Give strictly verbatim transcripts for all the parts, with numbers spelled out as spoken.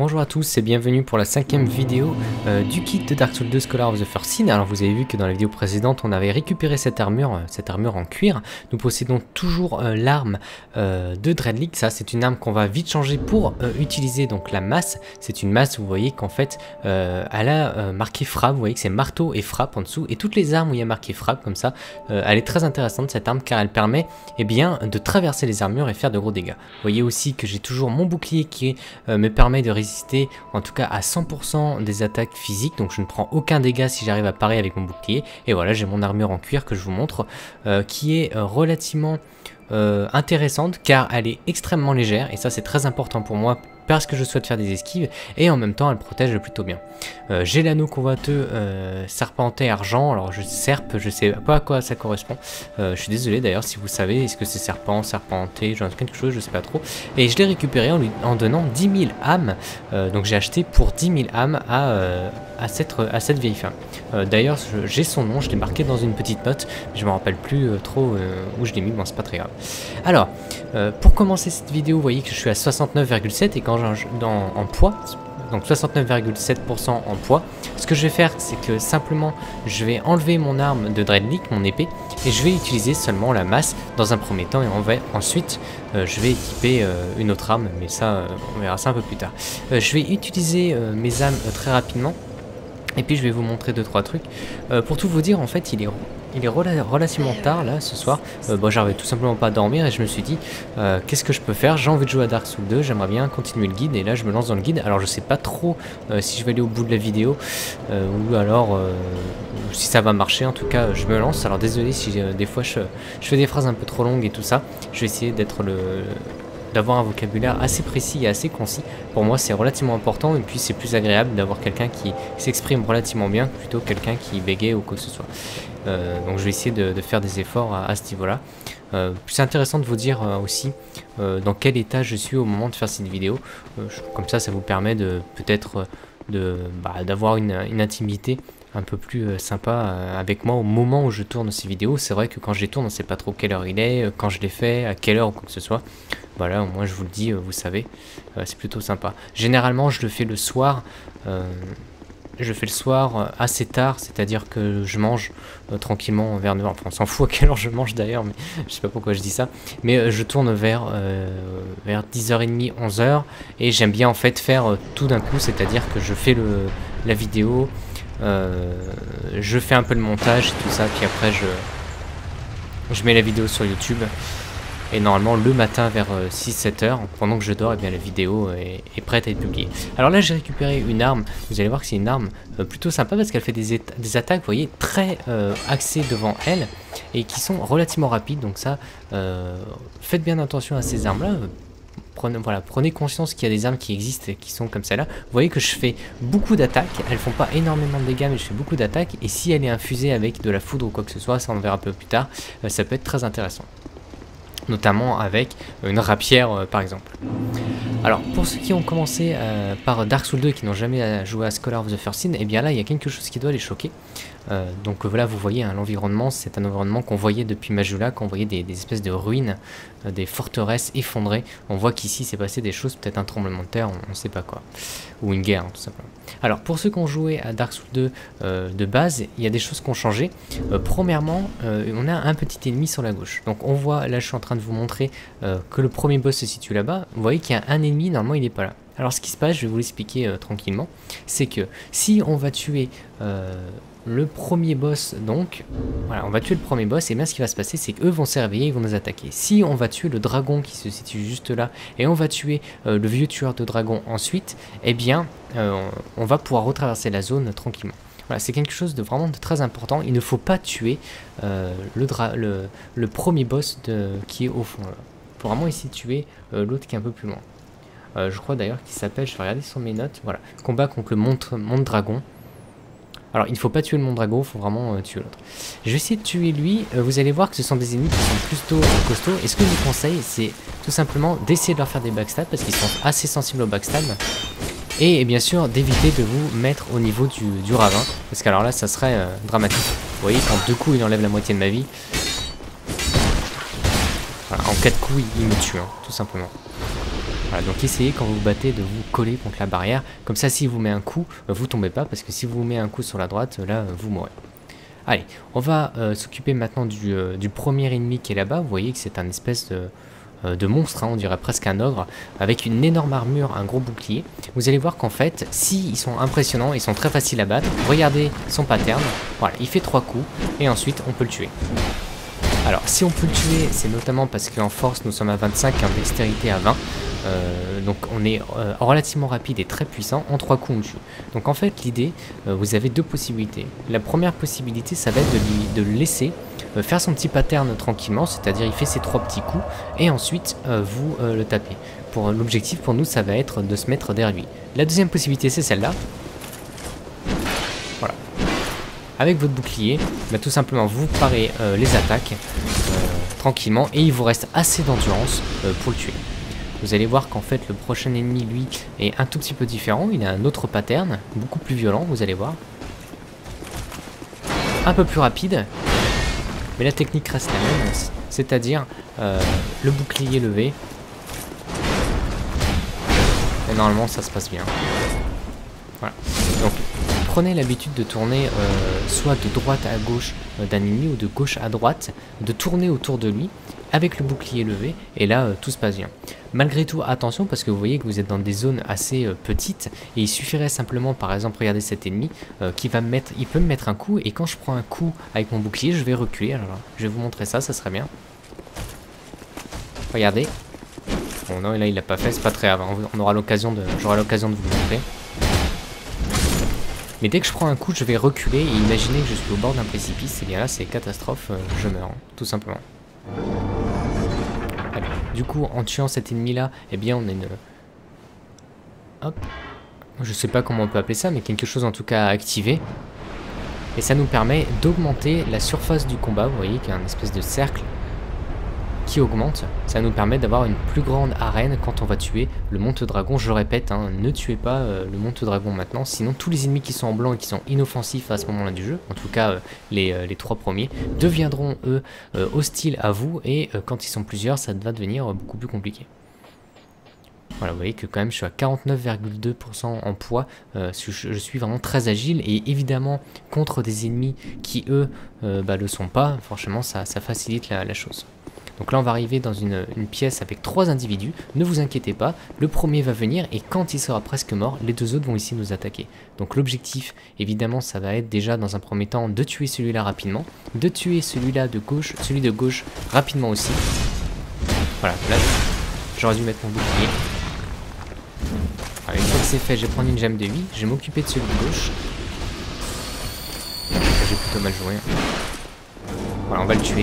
bonjour à tous et bienvenue pour la cinquième vidéo euh, du kit de Dark Souls deux Scholar of the First Sin. Alors vous avez vu que dans la vidéo précédente on avait récupéré cette armure, euh, cette armure en cuir. Nous possédons toujours euh, l'arme euh, de Dreadlick. Ça c'est une arme qu'on va vite changer pour euh, utiliser donc la masse. C'est une masse, vous voyez qu'en fait euh, elle a euh, marqué frappe, vous voyez que c'est marteau et frappe en dessous. Et toutes les armes où il y a marqué frappe comme ça, euh, elle est très intéressante cette arme car elle permet eh bien, de traverser les armures et faire de gros dégâts. Vous voyez aussi que j'ai toujours mon bouclier qui euh, me permet de résister en tout cas à cent pour cent des attaques physiques, donc je ne prends aucun dégât si j'arrive à parer avec mon bouclier. Et voilà, j'ai mon armure en cuir que je vous montre euh, qui est euh, relativement euh, intéressante car elle est extrêmement légère et ça c'est très important pour moi parce que je souhaite faire des esquives et en même temps elle protège plutôt bien. Euh, j'ai l'anneau convoiteux euh, serpenté argent, alors je serpe, je sais pas à quoi ça correspond, euh, je suis désolé d'ailleurs si vous savez, est-ce que c'est serpent, serpenté, genre quelque chose, je sais pas trop. Et je l'ai récupéré en lui en donnant dix mille âmes, euh, donc j'ai acheté pour dix mille âmes à, euh, à, cette, à cette vieille femme. Euh, d'ailleurs j'ai son nom, je l'ai marqué dans une petite note, mais je me rappelle plus euh, trop euh, où je l'ai mis, bon c'est pas très grave. Alors, euh, pour commencer cette vidéo, vous voyez que je suis à soixante-neuf virgule sept et quand Dans, en poids, donc soixante-neuf virgule sept pour cent en poids. Ce que je vais faire, c'est que simplement je vais enlever mon arme de Dreadlick, mon épée, et je vais utiliser seulement la masse dans un premier temps, et on va, ensuite euh, je vais équiper euh, une autre arme, mais ça euh, on verra ça un peu plus tard. Euh, je vais utiliser euh, mes âmes euh, très rapidement, et puis je vais vous montrer deux trois trucs. Euh, pour tout vous dire, en fait, il est Il est rela relativement tard là ce soir, euh, bon, j'arrivais tout simplement pas à dormir et je me suis dit euh, qu'est-ce que je peux faire, j'ai envie de jouer à Dark Souls deux, j'aimerais bien continuer le guide et là je me lance dans le guide. Alors je sais pas trop euh, si je vais aller au bout de la vidéo euh, ou alors euh, si ça va marcher, en tout cas je me lance. Alors désolé si euh, des fois je, je fais des phrases un peu trop longues et tout ça, je vais essayer d'être le... d'avoir un vocabulaire assez précis et assez concis. Pour moi c'est relativement important et puis c'est plus agréable d'avoir quelqu'un qui s'exprime relativement bien plutôt que quelqu'un qui bégaye ou quoi que ce soit. Euh, donc je vais essayer de, de faire des efforts à, à ce niveau là. Euh, c'est intéressant de vous dire euh, aussi euh, dans quel état je suis au moment de faire cette vidéo. Euh, je, comme ça ça vous permet de peut-être de bah, d'avoir une, une intimité un peu plus euh, sympa euh, avec moi au moment où je tourne ces vidéos. C'est vrai que quand je les tourne on sait pas trop quelle heure il est, euh, quand je les fais, à quelle heure ou quoi que ce soit. Voilà, au moins je vous le dis, euh, vous savez, euh, c'est plutôt sympa. Généralement je le fais le soir, euh, je fais le soir euh, assez tard, c'est-à-dire que je mange euh, tranquillement vers neuf heures, enfin on s'en fout à quelle heure je mange d'ailleurs, mais je sais pas pourquoi je dis ça, mais euh, je tourne vers, euh, vers dix heures trente, onze heures, et j'aime bien en fait faire euh, tout d'un coup, c'est-à-dire que je fais le, la vidéo, euh, je fais un peu le montage et tout ça, puis après je, je mets la vidéo sur YouTube. Et normalement le matin vers euh, six sept heures, pendant que je dors, et eh bien la vidéo est, est prête à être publiée. Alors là j'ai récupéré une arme, vous allez voir que c'est une arme euh, plutôt sympa parce qu'elle fait des, des attaques, vous voyez, très euh, axées devant elle et qui sont relativement rapides. Donc ça, euh, faites bien attention à ces armes là. Prenez, voilà, prenez conscience qu'il y a des armes qui existent et qui sont comme celle-là. Vous voyez que je fais beaucoup d'attaques, elles font pas énormément de dégâts mais je fais beaucoup d'attaques, et si elle est infusée avec de la foudre ou quoi que ce soit, ça on verra un peu plus tard, euh, ça peut être très intéressant. Notamment avec une rapière euh, par exemple. Alors pour ceux qui ont commencé euh, par Dark Souls deux et qui n'ont jamais joué à Scholar of the First Sin, et eh bien là il y a quelque chose qui doit les choquer. Euh, donc voilà, vous voyez hein, l'environnement, c'est un environnement qu'on voyait depuis Majula, qu'on voyait des, des espèces de ruines, euh, des forteresses effondrées. On voit qu'ici c'est passé des choses, peut-être un tremblement de terre, on ne sait pas quoi, ou une guerre hein, tout simplement. Alors pour ceux qui ont joué à Dark Souls deux euh, de base, il y a des choses qui ont changé. Euh, premièrement, euh, on a un petit ennemi sur la gauche. Donc on voit, là je suis en train de vous montrer euh, que le premier boss se situe là-bas. Vous voyez qu'il y a un ennemi, normalement il n'est pas là. Alors ce qui se passe, je vais vous l'expliquer euh, tranquillement, c'est que si on va tuer euh, le premier boss, donc voilà, on va tuer le premier boss, et bien ce qui va se passer c'est qu'eux vont se réveiller, ils vont nous attaquer. Si on va tuer le dragon qui se situe juste là, et on va tuer euh, le vieux tueur de dragon ensuite, et eh bien euh, on va pouvoir retraverser la zone tranquillement. Voilà, c'est quelque chose de vraiment de très important. Il ne faut pas tuer euh, le, dra le, le premier boss de, qui est au fond. Il faut vraiment essayer de tuer euh, l'autre qui est un peu plus loin. Euh, je crois d'ailleurs qu'il s'appelle, je vais regarder sur mes notes, voilà, combat contre le monde dragon. Alors il ne faut pas tuer le monde dragon, il faut vraiment euh, tuer l'autre. Je vais essayer de tuer lui, euh, vous allez voir que ce sont des ennemis qui sont plutôt euh, costauds. Et ce que je vous conseille, c'est tout simplement d'essayer de leur faire des backstabs, parce qu'ils sont assez sensibles au backstab. Et, et bien sûr d'éviter de vous mettre au niveau du, du ravin, parce qu'alors là ça serait euh, dramatique. Vous voyez, quand deux coups il enlève la moitié de ma vie. Voilà, en quatre coups il, il me tue, hein, tout simplement. Voilà, donc essayez quand vous vous battez de vous coller contre la barrière. Comme ça, s'il vous met un coup, vous tombez pas. Parce que si vous met un coup sur la droite, là, vous mourrez. Allez, on va euh, s'occuper maintenant du, euh, du premier ennemi qui est là-bas. Vous voyez que c'est un espèce de... de monstre, hein, on dirait presque un ogre, avec une énorme armure, un gros bouclier. Vous allez voir qu'en fait, si ils sont impressionnants, ils sont très faciles à battre. Regardez son pattern, voilà, il fait trois coups, et ensuite on peut le tuer. Alors, si on peut le tuer, c'est notamment parce qu'en force, nous sommes à vingt-cinq, en dextérité à vingt, euh, donc on est euh, relativement rapide et très puissant, en trois coups on le tue. Donc en fait, l'idée, euh, vous avez deux possibilités. La première possibilité, ça va être de, lui, de le laisser faire son petit pattern tranquillement, c'est-à-dire il fait ses trois petits coups et ensuite euh, vous euh, le tapez. Pour l'objectif pour nous, ça va être de se mettre derrière lui. La deuxième possibilité, c'est celle-là. Voilà. Avec votre bouclier, bah, tout simplement vous parez euh, les attaques euh, tranquillement et il vous reste assez d'endurance euh, pour le tuer. Vous allez voir qu'en fait le prochain ennemi, lui, est un tout petit peu différent. Il a un autre pattern, beaucoup plus violent, vous allez voir. Un peu plus rapide. Mais la technique reste la même, c'est-à-dire euh, le bouclier levé. Et normalement ça se passe bien. Voilà. Donc prenez l'habitude de tourner euh, soit de droite à gauche euh, d'un ennemi ou de gauche à droite, de tourner autour de lui avec le bouclier levé et là euh, tout se passe bien. Malgré tout, attention parce que vous voyez que vous êtes dans des zones assez euh, petites et il suffirait simplement, par exemple, regardez cet ennemi euh, qui va me mettre, il peut me mettre un coup et quand je prends un coup avec mon bouclier, je vais reculer. Alors là, je vais vous montrer ça, ça serait bien. Regardez. Bon non, là il l'a pas fait, c'est pas très grave. On aura l'occasion de, j'aurai l'occasion de vous le montrer. Mais dès que je prends un coup, je vais reculer et imaginez que je suis au bord d'un précipice, et bien là c'est catastrophe, euh, je meurs, hein, tout simplement. Allez. Du coup, en tuant cet ennemi-là, eh bien on a une... Hop. Je sais pas comment on peut appeler ça, mais quelque chose en tout cas à activer. Et ça nous permet d'augmenter la surface du combat, vous voyez qu'il y a un espèce de cercle qui augmente. Ça nous permet d'avoir une plus grande arène quand on va tuer le monte-dragon. Je le répète, hein, ne tuez pas euh, le monte-dragon maintenant, sinon tous les ennemis qui sont en blanc et qui sont inoffensifs à ce moment-là du jeu, en tout cas euh, les, euh, les trois premiers, deviendront eux euh, hostiles à vous et euh, quand ils sont plusieurs, ça va devenir euh, beaucoup plus compliqué. Voilà, vous voyez que quand même je suis à quarante-neuf virgule deux pour cent en poids, euh, je, je suis vraiment très agile et évidemment contre des ennemis qui eux euh, bah, le sont pas, franchement ça, ça facilite la, la chose. Donc là on va arriver dans une, une pièce avec trois individus, ne vous inquiétez pas, le premier va venir et quand il sera presque mort, les deux autres vont ici nous attaquer. Donc l'objectif évidemment ça va être déjà dans un premier temps de tuer celui-là rapidement, de tuer celui-là de gauche, celui de gauche rapidement aussi. Voilà, là j'aurais dû mettre mon bouclier. Une fois que c'est fait, je vais prendre une gemme de vie, je vais m'occuper de celui de gauche. J'ai plutôt mal joué. Voilà, on va le tuer.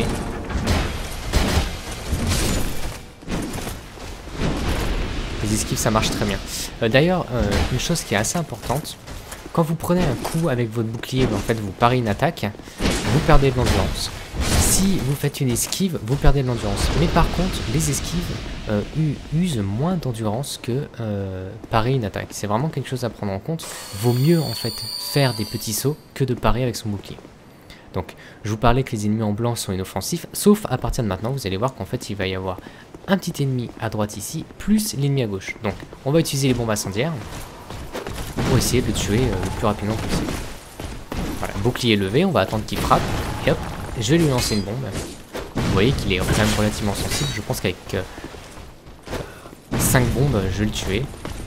Les esquives ça marche très bien. Euh, D'ailleurs, euh, une chose qui est assez importante, quand vous prenez un coup avec votre bouclier, en fait vous parez une attaque, vous perdez de l'endurance. Si vous faites une esquive, vous perdez de l'endurance. Mais par contre, les esquives euh, usent moins d'endurance que euh, parer une attaque. C'est vraiment quelque chose à prendre en compte. Vaut mieux en fait faire des petits sauts que de parer avec son bouclier. Donc, je vous parlais que les ennemis en blanc sont inoffensifs, sauf à partir de maintenant, vous allez voir qu'en fait, il va y avoir un petit ennemi à droite ici, plus l'ennemi à gauche. Donc, on va utiliser les bombes incendiaires pour essayer de le tuer euh, le plus rapidement possible. Voilà, bouclier levé, on va attendre qu'il frappe, et hop, je vais lui lancer une bombe. Vous voyez qu'il est quand même relativement sensible, je pense qu'avec euh, cinq bombes, je vais le tuer.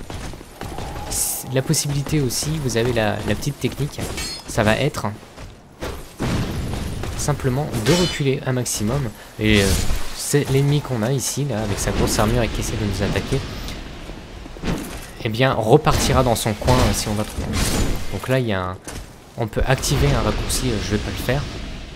La possibilité aussi, vous avez la, la petite technique, ça va être simplement de reculer un maximum et euh, c'est l'ennemi qu'on a ici là avec sa grosse armure et qui essaie de nous attaquer, eh bien repartira dans son coin euh, si on va trop loin. Donc là il y a un... on peut activer un raccourci, euh, je vais pas le faire,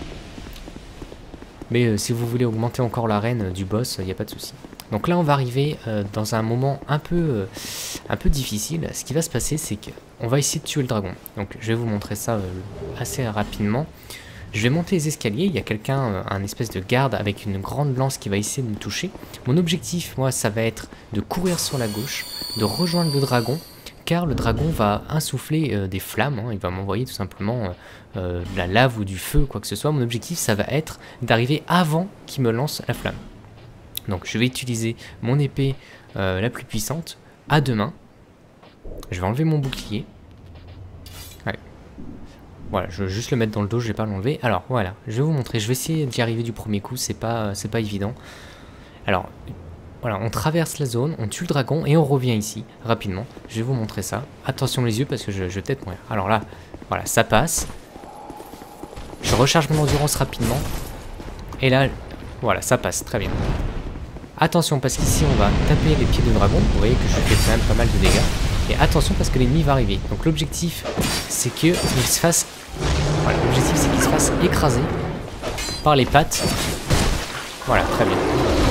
mais euh, si vous voulez augmenter encore l'arène euh, du boss, il euh, n'y a pas de souci. Donc là on va arriver euh, dans un moment un peu euh, un peu difficile. Ce qui va se passer c'est qu'on va essayer de tuer le dragon. Donc je vais vous montrer ça euh, assez rapidement. Je vais monter les escaliers, il y a quelqu'un, un espèce de garde avec une grande lance qui va essayer de me toucher. Mon objectif, moi, ça va être de courir sur la gauche, de rejoindre le dragon, car le dragon va insuffler euh, des flammes, hein, il va m'envoyer tout simplement euh, euh, de la lave ou du feu, quoi que ce soit. Mon objectif, ça va être d'arriver avant qu'il me lance la flamme. Donc je vais utiliser mon épée euh, la plus puissante, à deux mains. Je vais enlever mon bouclier. Ouais. Voilà, je vais juste le mettre dans le dos, je vais pas l'enlever. Alors voilà, je vais vous montrer, je vais essayer d'y arriver du premier coup, c'est pas, c'est pas évident. Alors, voilà, on traverse la zone, on tue le dragon et on revient ici, rapidement. Je vais vous montrer ça. Attention les yeux parce que je, je vais peut-être mourir. Alors là, voilà, ça passe. Je recharge mon endurance rapidement. Et là, voilà, ça passe, très bien. Attention parce qu'ici on va taper les pieds de dragon. Vous voyez que je fais quand même pas mal de dégâts. Et attention parce que l'ennemi va arriver. Donc l'objectif, c'est qu'il se fasse... Voilà, l'objectif c'est qu'il se fasse écraser par les pattes. Voilà, très bien.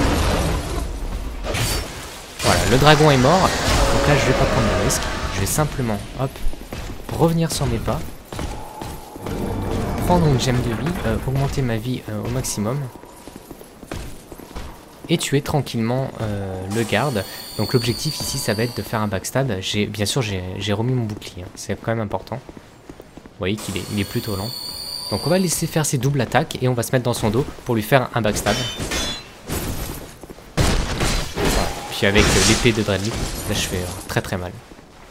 Voilà, le dragon est mort. Donc là, je vais pas prendre de risque. Je vais simplement, hop, revenir sur mes pas. Prendre une gemme de vie, euh, augmenter ma vie euh, au maximum. Et tuer tranquillement euh, le garde. Donc l'objectif ici, ça va être de faire un backstab. J'ai, bien sûr, j'ai remis mon bouclier. Hein. C'est quand même important. Vous voyez qu'il est, il est plutôt lent. Donc on va laisser faire ses doubles attaques et on va se mettre dans son dos pour lui faire un backstab. Voilà. Puis avec euh, l'épée de Dreadnought, là je fais euh, très très mal.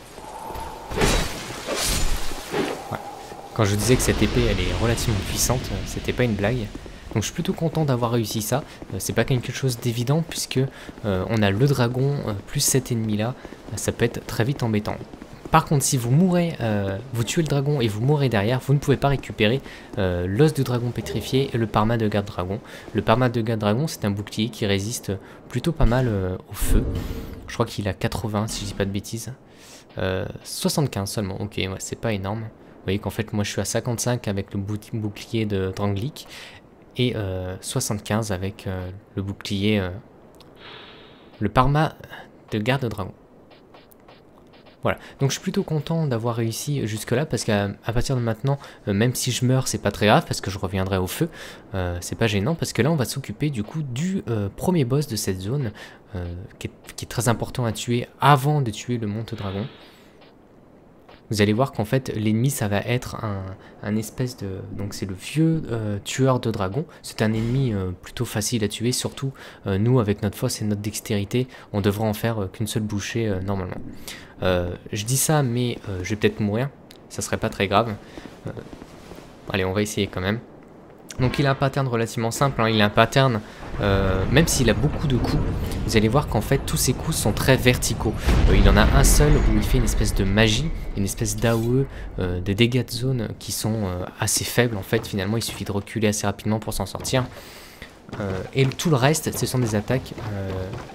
Voilà. Quand je vous disais que cette épée elle est relativement puissante, c'était pas une blague. Donc je suis plutôt content d'avoir réussi ça. Euh, c'est pas quelque chose d'évident puisque euh, on a le dragon euh, plus cet ennemi là. Euh, ça peut être très vite embêtant. Par contre, si vous mourrez, euh, vous tuez le dragon et vous mourrez derrière, vous ne pouvez pas récupérer euh, l'os de dragon pétrifié et le parma de garde dragon. Le parma de garde dragon, c'est un bouclier qui résiste plutôt pas mal euh, au feu. Je crois qu'il a quatre-vingts si je dis pas de bêtises. Euh, soixante-quinze seulement, ok, ouais, c'est pas énorme. Vous voyez qu'en fait, moi je suis à cinquante-cinq avec le bouclier de Drangleic et euh, soixante-quinze avec euh, le bouclier, euh, le parma de garde dragon. Voilà, donc je suis plutôt content d'avoir réussi jusque là parce qu'à partir de maintenant, euh, même si je meurs, c'est pas très grave parce que je reviendrai au feu, euh, c'est pas gênant parce que là on va s'occuper du coup du euh, premier boss de cette zone euh, qui, est, qui est très important à tuer avant de tuer le monte dragon. Vous allez voir qu'en fait l'ennemi ça va être un, un espèce de... Donc c'est le vieux euh, tueur de dragons. C'est un ennemi euh, plutôt facile à tuer. Surtout euh, nous avec notre force et notre dextérité on devra en faire euh, qu'une seule bouchée euh, normalement. Euh, je dis ça mais euh, je vais peut-être mourir. Ça serait pas très grave. Euh, allez on va essayer quand même. Donc il a un pattern relativement simple, hein. Il a un pattern, euh, même s'il a beaucoup de coups, vous allez voir qu'en fait tous ses coups sont très verticaux. Euh, il en a un seul où il fait une espèce de magie, une espèce d'A O E, euh, des dégâts de zone qui sont euh, assez faibles en fait, finalement il suffit de reculer assez rapidement pour s'en sortir. Euh, et tout le reste, ce sont des attaques euh,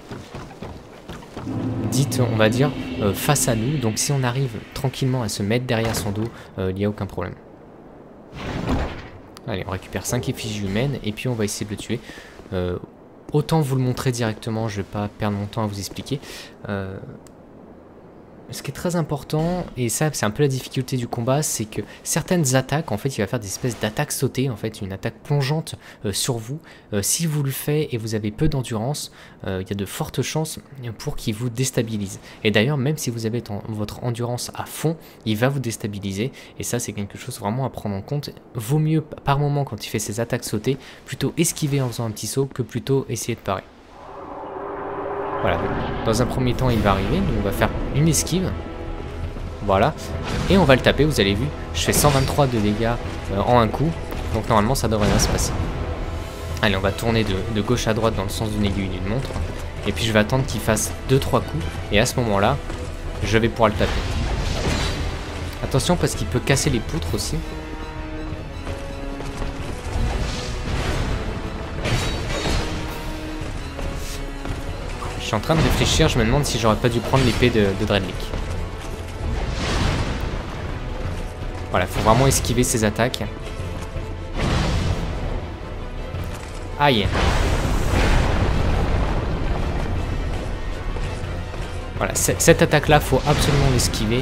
dites, on va dire, euh, face à nous. Donc si on arrive tranquillement à se mettre derrière son dos, euh, il n'y a aucun problème. Allez, on récupère cinq effigies humaines et puis on va essayer de le tuer. Euh, autant vous le montrer directement, je ne vais pas perdre mon temps à vous expliquer. Euh, ce qui est très important, et ça c'est un peu la difficulté du combat, c'est que certaines attaques, en fait il va faire des espèces d'attaques sautées, en fait une attaque plongeante euh, sur vous. Euh, si vous le faites et vous avez peu d'endurance, euh, il y a de fortes chances pour qu'il vous déstabilise. Et d'ailleurs même si vous avez en, votre endurance à fond, il va vous déstabiliser, et ça c'est quelque chose vraiment à prendre en compte. Vaut mieux par moment quand il fait ses attaques sautées, plutôt esquiver en faisant un petit saut que plutôt essayer de parer. Voilà, dans un premier temps il va arriver, donc on va faire une esquive, voilà, et on va le taper, vous avez vu, je fais cent vingt-trois de dégâts euh, en un coup, donc normalement ça devrait bien se passer. Allez, on va tourner de, de gauche à droite dans le sens d'une aiguille d'une montre, et puis je vais attendre qu'il fasse deux trois coups, et à ce moment-là, je vais pouvoir le taper. Attention parce qu'il peut casser les poutres aussi. Je suis en train de réfléchir, je me demande si j'aurais pas dû prendre l'épée de, de Dreadnought. Voilà, il faut vraiment esquiver ses attaques. Aïe. Voilà, cette attaque-là, faut absolument l'esquiver.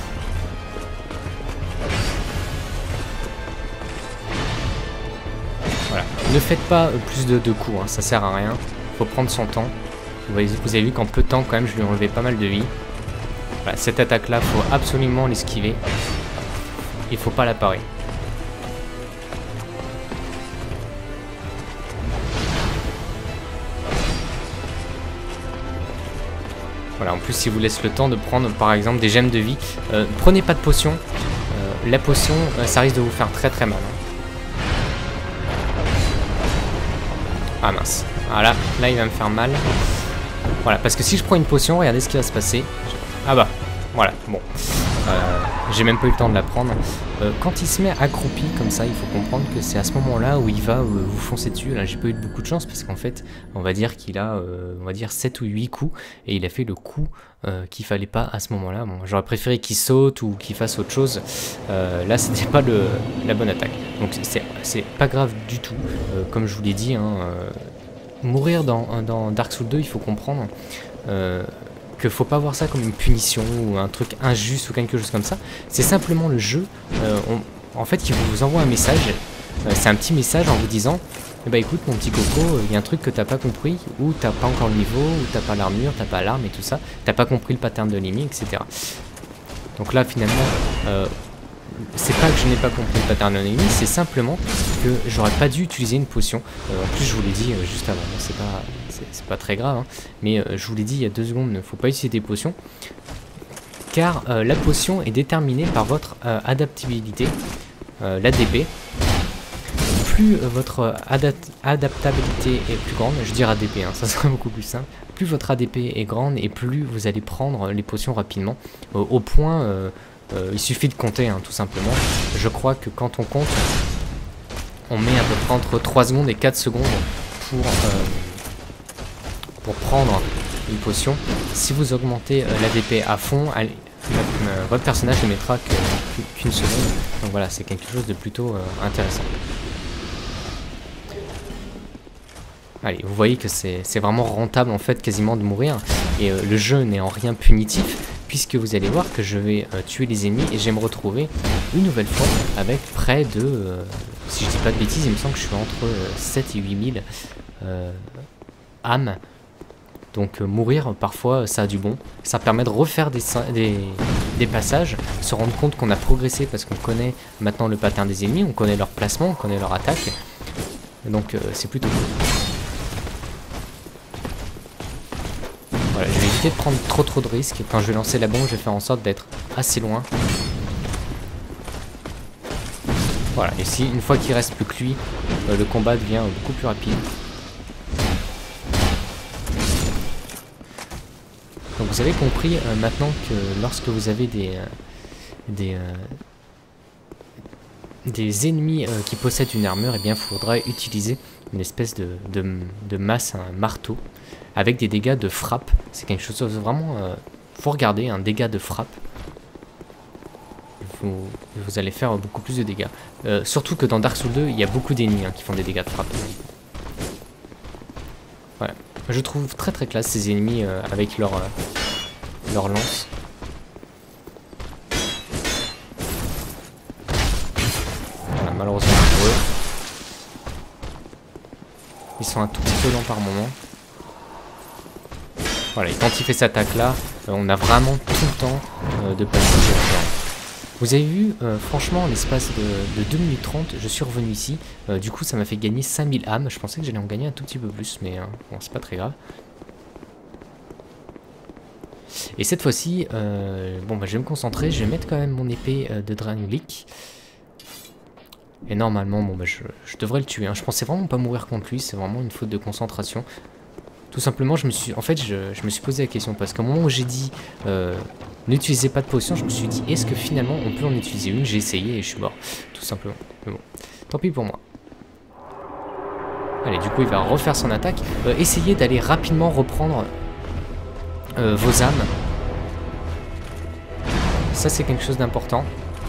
Voilà, ne faites pas plus de, de coups, hein, ça sert à rien. Faut prendre son temps. Vous avez, vous avez vu qu'en peu de temps, quand même, je lui ai enlevé pas mal de vie. Voilà, cette attaque-là, faut absolument l'esquiver. Il faut pas la parer. Voilà, en plus, si vous laisse le temps de prendre, par exemple, des gemmes de vie, euh, prenez pas de potion. Euh, la potion, euh, ça risque de vous faire très très mal. Ah mince. Voilà, là, il va me faire mal. Voilà, parce que si je prends une potion, regardez ce qui va se passer. Ah bah, voilà, bon. Euh, J'ai même pas eu le temps de la prendre. Euh, quand il se met accroupi comme ça, il faut comprendre que c'est à ce moment-là où il va euh, vous foncer dessus. Là, j'ai pas eu beaucoup de chance parce qu'en fait, on va dire qu'il a, euh, on va dire sept ou huit coups et il a fait le coup euh, qu'il fallait pas à ce moment-là. Bon, j'aurais préféré qu'il saute ou qu'il fasse autre chose. Euh, là, c'était pas le, la bonne attaque. Donc c'est pas grave du tout. Euh, comme je vous l'ai dit, hein, euh, mourir dans, dans Dark Souls deux, il faut comprendre. Euh, que faut pas voir ça comme une punition ou un truc injuste ou quelque chose comme ça. C'est simplement le jeu, euh, on, en fait, qui vous envoie un message. Euh, c'est un petit message en vous disant eh ben, écoute mon petit coco, il y a un truc que t'as pas compris, ou t'as pas encore le niveau, ou t'as pas l'armure, t'as pas l'arme et tout ça, t'as pas compris le pattern de l'ennemi, et cetera. Donc là finalement, euh, c'est pas que je n'ai pas compris le pattern de l'ennemi, c'est simplement que j'aurais pas dû utiliser une potion. Euh, en plus je vous l'ai dit euh, juste avant, c'est pas, c'est pas très grave, hein, mais euh, je vous l'ai dit il y a deux secondes, il ne faut pas utiliser des potions, car euh, la potion est déterminée par votre euh, adaptabilité, euh, l'A D P. Plus euh, votre adapt adaptabilité est plus grande, je dirais A D P, hein, ça sera beaucoup plus simple, plus votre A D P est grande et plus vous allez prendre les potions rapidement, euh, au point... Euh, Euh, il suffit de compter, hein, tout simplement. Je crois que quand on compte, on met à peu près entre trois secondes et quatre secondes pour, euh, pour prendre une potion. Si vous augmentez euh, l'A D P à fond, elle, euh, votre personnage ne mettra qu'une seconde. Donc voilà, c'est quelque chose de plutôt euh, intéressant. Allez, vous voyez que c'est vraiment rentable en fait quasiment de mourir. Et euh, le jeu n'est en rien punitif, puisque vous allez voir que je vais euh, tuer les ennemis et je vais me retrouver une nouvelle fois avec près de, euh, si je dis pas de bêtises, il me semble que je suis entre euh, sept et huit mille euh, âmes. Donc euh, mourir, parfois, ça a du bon. Ça permet de refaire des, des, des passages, se rendre compte qu'on a progressé parce qu'on connaît maintenant le pattern des ennemis, on connaît leur placement, on connaît leur attaque. Donc euh, c'est plutôt cool. Voilà, je vais éviter de prendre trop trop de risques. Quand je vais lancer la bombe, je vais faire en sorte d'être assez loin. Voilà, et si une fois qu'il reste plus que lui, euh, le combat devient euh, beaucoup plus rapide. Donc vous avez compris euh, maintenant que lorsque vous avez des euh, des, euh, des ennemis euh, qui possèdent une armure, eh bien il faudra utiliser une espèce de, de, de masse, un marteau, avec des dégâts de frappe. C'est quelque chose de vraiment... Euh, faut regarder, un dégât de frappe. Vous, vous allez faire beaucoup plus de dégâts. Euh, surtout que dans Dark Souls deux, il y a beaucoup d'ennemis hein, qui font des dégâts de frappe. Voilà. Je trouve très très classe ces ennemis euh, avec leur, euh, leur lance. Voilà, malheureusement pour eux. Ils sont un tout petit peu lents par moment. Voilà, et quand il fait cette attaque-là, euh, on a vraiment tout le temps euh, de passage. Vous avez vu, euh, franchement, en l'espace de, de deux minutes trente, je suis revenu ici. Euh, du coup, ça m'a fait gagner cinq mille âmes. Je pensais que j'allais en gagner un tout petit peu plus, mais euh, bon, c'est pas très grave. Et cette fois-ci, euh, bon, bah, je vais me concentrer. Je vais mettre quand même mon épée euh, de Drangleic. Et normalement, bon, bah, je, je devrais le tuer. Hein. Je pensais vraiment pas mourir contre lui. C'est vraiment une faute de concentration. Tout simplement, je me suis, en fait, je, je me suis posé la question parce qu'au moment où j'ai dit euh, n'utilisez pas de potion, je me suis dit est-ce que finalement on peut en utiliser une? J'ai essayé et je suis mort, tout simplement. Mais bon, tant pis pour moi. Allez, du coup, il va refaire son attaque. Euh, essayez d'aller rapidement reprendre euh, vos âmes. Ça, c'est quelque chose d'important.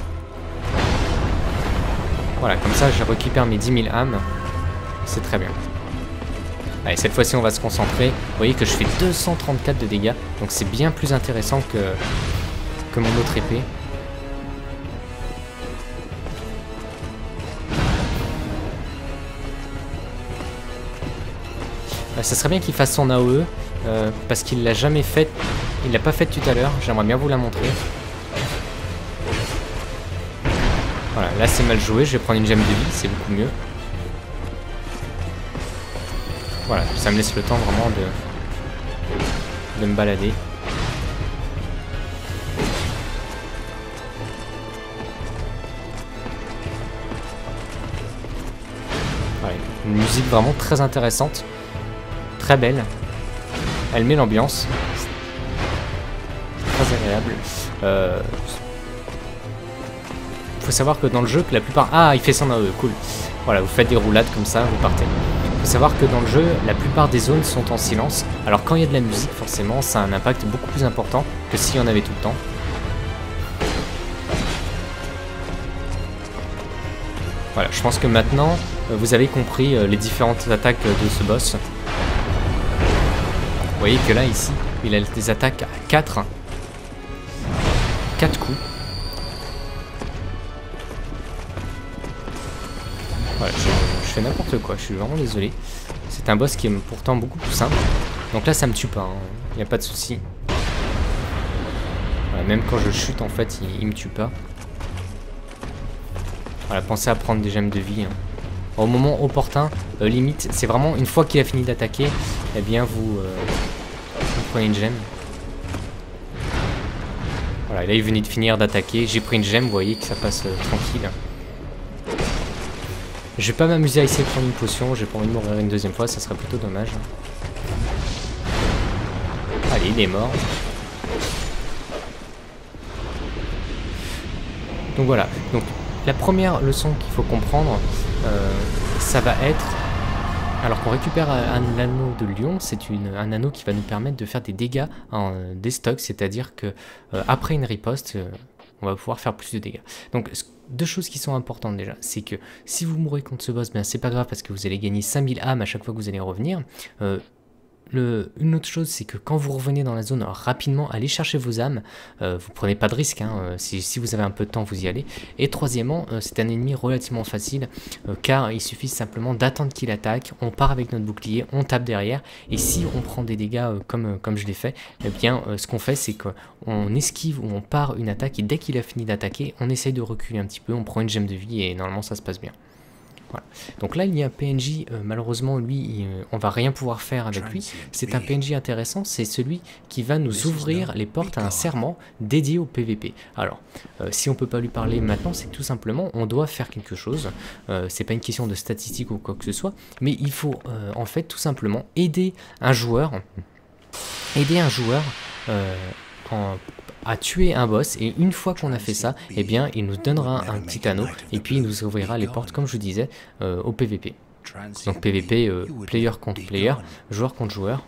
Voilà, comme ça, je récupère mes dix mille âmes. C'est très bien. Allez, cette fois-ci, on va se concentrer. Vous voyez que je fais deux cent trente-quatre de dégâts. Donc c'est bien plus intéressant que, que mon autre épée. Euh, ça serait bien qu'il fasse son A O E. Euh, parce qu'il l'a jamais fait. Il l'a pas fait tout à l'heure. J'aimerais bien vous la montrer. Voilà, là c'est mal joué. Je vais prendre une gemme de vie. C'est beaucoup mieux. Voilà, ça me laisse le temps vraiment de, de me balader. Une musique vraiment très intéressante, très belle. Elle met l'ambiance. Très agréable. Euh... Faut savoir que dans le jeu, que la plupart... Ah, il fait ça dans eux, cool. Voilà, vous faites des roulades comme ça, vous partez. Faut savoir que dans le jeu, la plupart des zones sont en silence. Alors quand il y a de la musique, forcément, ça a un impact beaucoup plus important que s'il y en avait tout le temps. Voilà, je pense que maintenant, vous avez compris les différentes attaques de ce boss. Vous voyez que là, ici, il a des attaques à quatre. quatre coups. Voilà, je, je fais n'importe quoi, je suis vraiment désolé. C'est un boss qui est pourtant beaucoup plus simple. Donc là, ça me tue pas, il n'y a pas de souci. Voilà, même quand je chute, en fait, il, il me tue pas. Voilà, pensez à prendre des gemmes de vie. Hein. Au moment opportun, euh, limite, c'est vraiment une fois qu'il a fini d'attaquer, eh bien, vous, euh, vous prenez une gemme. Voilà, là, il venait de finir d'attaquer. J'ai pris une gemme, vous voyez que ça passe euh, tranquille. Je vais pas m'amuser à essayer de prendre une potion, j'ai pas envie de mourir une deuxième fois, ça serait plutôt dommage. Allez, il est mort. Donc voilà, donc la première leçon qu'il faut comprendre, euh, ça va être... Alors qu'on récupère un anneau de lion, c'est un anneau qui va nous permettre de faire des dégâts en euh, déstock, c'est-à-dire que euh, après une riposte, euh, on va pouvoir faire plus de dégâts. Donc deux choses qui sont importantes déjà, c'est que si vous mourrez contre ce boss, ben c'est pas grave parce que vous allez gagner cinq mille âmes à chaque fois que vous allez revenir. Euh, Le, une autre chose, c'est que quand vous revenez dans la zone, rapidement, allez chercher vos âmes. Euh, vous prenez pas de risque, hein, euh, si, si vous avez un peu de temps, vous y allez. Et troisièmement, euh, c'est un ennemi relativement facile, euh, car il suffit simplement d'attendre qu'il attaque. On part avec notre bouclier, on tape derrière. Et si on prend des dégâts euh, comme, euh, comme je l'ai fait, eh bien, euh, ce qu'on fait, c'est qu'on esquive ou on part une attaque. Et dès qu'il a fini d'attaquer, on essaye de reculer un petit peu, on prend une gemme de vie et normalement, ça se passe bien. Voilà. Donc là il y a un P N J, euh, malheureusement lui il, euh, on va rien pouvoir faire avec lui. C'est un P N J intéressant, c'est celui qui va nous ouvrir les portes à un serment dédié au P V P. Alors euh, si on peut pas lui parler maintenant, c'est que tout simplement on doit faire quelque chose. euh, C'est pas une question de statistique ou quoi que ce soit, mais il faut euh, en fait tout simplement aider un joueur, aider un joueur euh, en à tuer un boss, et une fois qu'on a fait ça, eh bien il nous donnera un petit anneau et puis il nous ouvrira les portes, comme je vous disais, euh, au P V P. Donc P V P, euh, player contre player, joueur contre joueur.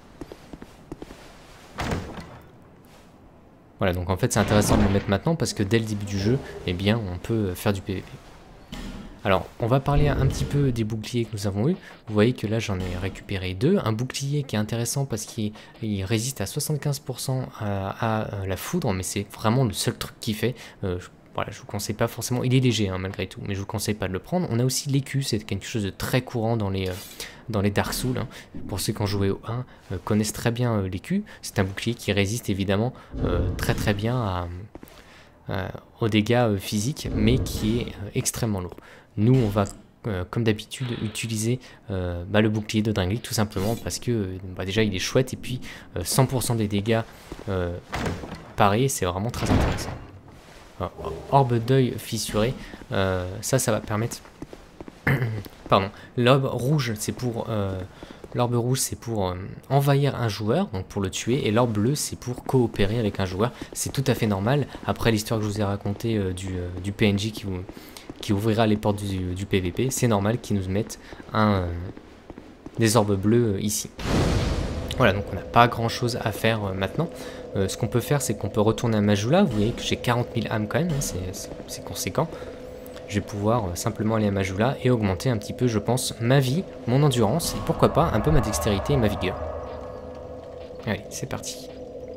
Voilà, donc en fait c'est intéressant de le mettre maintenant parce que dès le début du jeu, eh bien on peut faire du P V P. Alors, on va parler un petit peu des boucliers que nous avons eu. Vous voyez que là, j'en ai récupéré deux. Un bouclier qui est intéressant parce qu'il résiste à soixante-quinze pour cent à, à la foudre, mais c'est vraiment le seul truc qu'il fait. Euh, je, voilà, je vous conseille pas forcément... Il est léger, hein, malgré tout, mais je vous conseille pas de le prendre. On a aussi l'écu, c'est quelque chose de très courant dans les, euh, dans les Dark Souls. Hein. Pour ceux qui ont joué au un, euh, connaissent très bien euh, l'écu. C'est un bouclier qui résiste évidemment euh, très très bien à, euh, aux dégâts euh, physiques, mais qui est euh, extrêmement lourd. Nous, on va, euh, comme d'habitude, utiliser euh, bah, le bouclier de Drangleic, tout simplement parce que bah, déjà, il est chouette, et puis euh, cent pour cent des dégâts euh, parés, c'est vraiment très intéressant. Alors, orbe d'œil fissuré, euh, ça, ça va permettre... Pardon, l'orbe rouge, c'est pour... Euh, L'orbe rouge, c'est pour euh, envahir un joueur, donc pour le tuer, et l'orbe bleu, c'est pour coopérer avec un joueur. C'est tout à fait normal. Après l'histoire que je vous ai racontée euh, du, euh, du P N J qui, vous, qui ouvrira les portes du, du P V P, c'est normal qu'ils nous mettent un, euh, des orbes bleus euh, ici. Voilà, donc on n'a pas grand chose à faire euh, maintenant. Euh, ce qu'on peut faire, c'est qu'on peut retourner à Majula. Vous voyez que j'ai quarante mille âmes quand même, hein, c'est conséquent. Je vais pouvoir euh, simplement aller à Majula et augmenter un petit peu, je pense, ma vie, mon endurance, et pourquoi pas un peu ma dextérité et ma vigueur. Allez, c'est parti.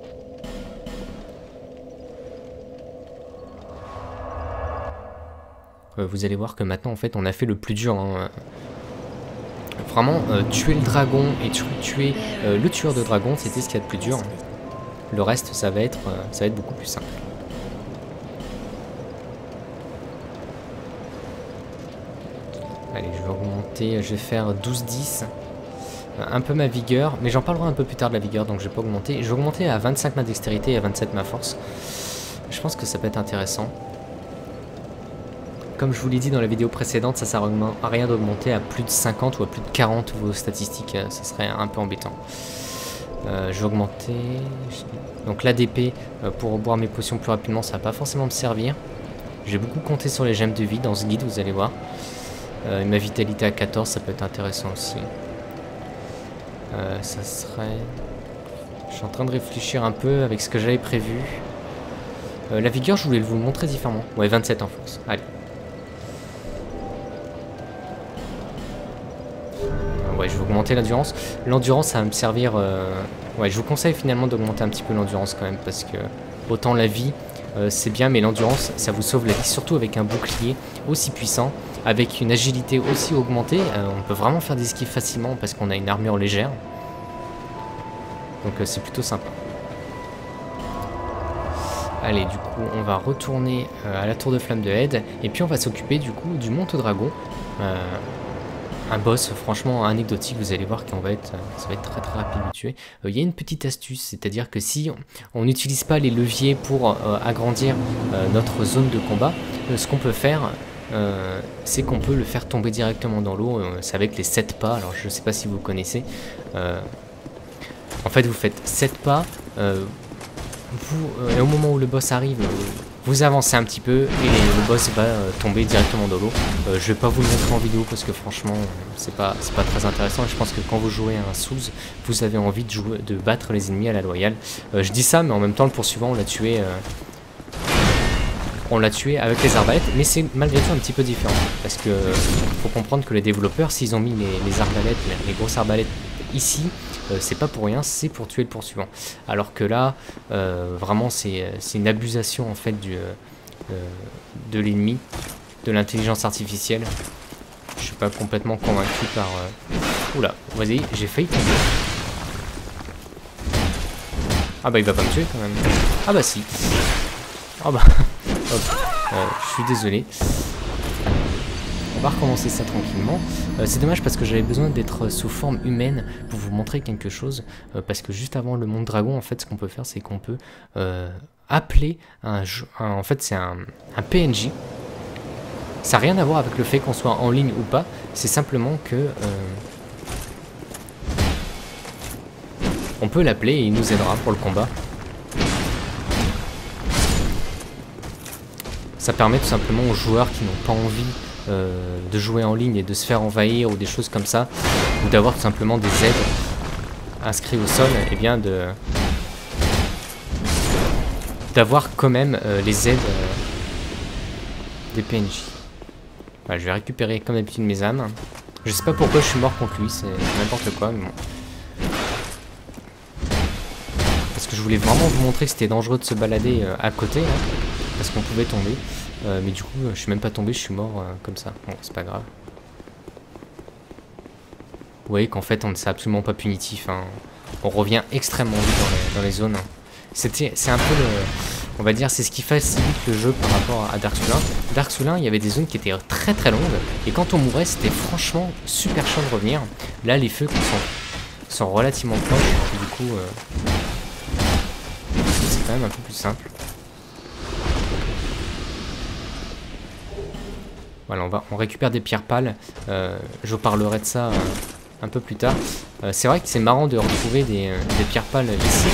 Euh, vous allez voir que maintenant, en fait, on a fait le plus dur. Hein. Vraiment, euh, tuer le dragon et tu tuer euh, le tueur de dragon, c'était ce qu'il y a de plus dur. Le reste, ça va être, euh, ça va être beaucoup plus simple. Allez, je vais augmenter, je vais faire douze dix. Un peu ma vigueur, mais j'en parlerai un peu plus tard de la vigueur, donc je vais pas augmenter. Je vais augmenter à vingt-cinq ma dextérité et à vingt-sept ma force. Je pense que ça peut être intéressant. comme je vous l'ai dit dans la vidéo précédente, ça sert à rien d'augmenter à plus de cinquante ou à plus de quarante vos statistiques, euh, ça serait un peu embêtant. Euh, je vais augmenter... Donc l'A D P, euh, pour boire mes potions plus rapidement, ça va pas forcément me servir. J'ai beaucoup compté sur les gemmes de vie dans ce guide, vous allez voir. Euh, ma vitalité à quatorze, ça peut être intéressant aussi. Euh, ça serait... Je suis en train de réfléchir un peu avec ce que j'avais prévu. Euh, la vigueur, je voulais vous le montrer différemment. Ouais, vingt-sept en force. Allez. Euh, ouais, je vais augmenter l'endurance. L'endurance, ça va me servir... Euh... Ouais, je vous conseille finalement d'augmenter un petit peu l'endurance quand même. Parce que autant la vie, euh, c'est bien, mais l'endurance, ça vous sauve la vie. Surtout avec un bouclier aussi puissant. Avec une agilité aussi augmentée. Euh, on peut vraiment faire des esquives facilement parce qu'on a une armure légère. Donc euh, c'est plutôt sympa. Allez, du coup, on va retourner euh, à la tour de flamme de Head. Et puis on va s'occuper du coup du Monte Dragon. Euh, un boss franchement anecdotique, vous allez voir qu'on va être, ça va être très très rapide de tuer. Il euh, y a une petite astuce, c'est-à-dire que si on n'utilise pas les leviers pour euh, agrandir euh, notre zone de combat, euh, ce qu'on peut faire, euh, c'est qu'on peut le faire tomber directement dans l'eau. Euh, c'est avec les sept pas, alors je ne sais pas si vous connaissez. Euh, en fait, vous faites sept pas. Euh, Vous, euh, et au moment où le boss arrive, euh, vous avancez un petit peu et le boss va euh, tomber directement dans l'eau. Euh, je vais pas vous le montrer en vidéo parce que franchement, euh, c'est pas, c'est pas très intéressant. Et je pense que quand vous jouez à un Souls, vous avez envie de, jouer, de battre les ennemis à la loyale. Euh, je dis ça, mais en même temps, le poursuivant, on l'a tué, euh, on l'a tué avec les arbalètes, mais c'est malgré tout un petit peu différent parce que euh, faut comprendre que les développeurs, s'ils ont mis les, les arbalètes, les, les grosses arbalètes ici. Euh, c'est pas pour rien, c'est pour tuer le poursuivant. Alors que là, euh, vraiment, c'est une abusation en fait du, euh, de l'ennemi, de l'intelligence artificielle. Je suis pas complètement convaincu par... Euh... Oula, vas-y, j'ai failli tomber. Ah bah il va pas me tuer quand même. Ah bah si. Ah bah... Hop, euh, je suis désolé. On va recommencer ça tranquillement. Euh, c'est dommage parce que j'avais besoin d'être sous forme humaine pour vous montrer quelque chose. Euh, parce que juste avant le Monte Dragon, en fait, ce qu'on peut faire, c'est qu'on peut euh, appeler un jeu. Un, en fait, c'est un, un P N J. Ça n'a rien à voir avec le fait qu'on soit en ligne ou pas. C'est simplement que euh, on peut l'appeler et il nous aidera pour le combat. Ça permet tout simplement aux joueurs qui n'ont pas envie Euh, de jouer en ligne et de se faire envahir ou des choses comme ça, ou d'avoir tout simplement des aides inscrits au sol, et bien de d'avoir quand même euh, les aides euh, des P N J. Voilà, je vais récupérer comme d'habitude mes âmes. Je sais pas pourquoi je suis mort contre lui, c'est n'importe quoi, mais bon. Parce que je voulais vraiment vous montrer que c'était dangereux de se balader euh, à côté, hein, parce qu'on pouvait tomber. Euh, mais du coup, je suis même pas tombé, je suis mort euh, comme ça. Bon, c'est pas grave. Vous voyez qu'en fait, c'est absolument pas punitif. Hein. On revient extrêmement vite dans les, dans les zones. C'était, c'est un peu le... On va dire, c'est ce qui facilite le jeu par rapport à Dark Souls un. Dark Souls un, il y avait des zones qui étaient très très longues. Et quand on mourait, c'était franchement super chiant de revenir. Là, les feux sont, sont relativement proches. Du coup, euh, c'est quand même un peu plus simple. Voilà, on, va, on récupère des pierres pâles, euh, je vous parlerai de ça euh, un peu plus tard. Euh, c'est vrai que c'est marrant de retrouver des, euh, des pierres pâles ici.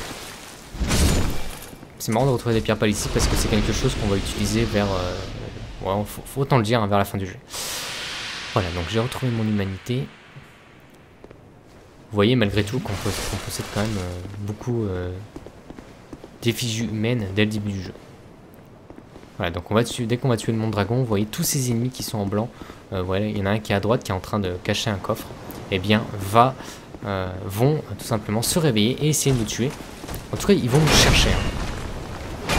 C'est marrant de retrouver des pierres pâles ici parce que c'est quelque chose qu'on va utiliser vers... Euh, ouais, faut, faut autant le dire, hein, vers la fin du jeu. Voilà, donc j'ai retrouvé mon humanité. Vous voyez malgré tout qu'on qu'on possède quand même euh, beaucoup euh, d'effigies humaines dès le début du jeu. Voilà, donc on va tuer, dès qu'on va tuer le Monte Dragon, vous voyez tous ces ennemis qui sont en blanc. Euh, voilà, il y en a un qui est à droite qui est en train de cacher un coffre. Eh bien, va, euh, vont euh, tout simplement se réveiller et essayer de nous tuer. En tout cas, ils vont nous chercher. Hein.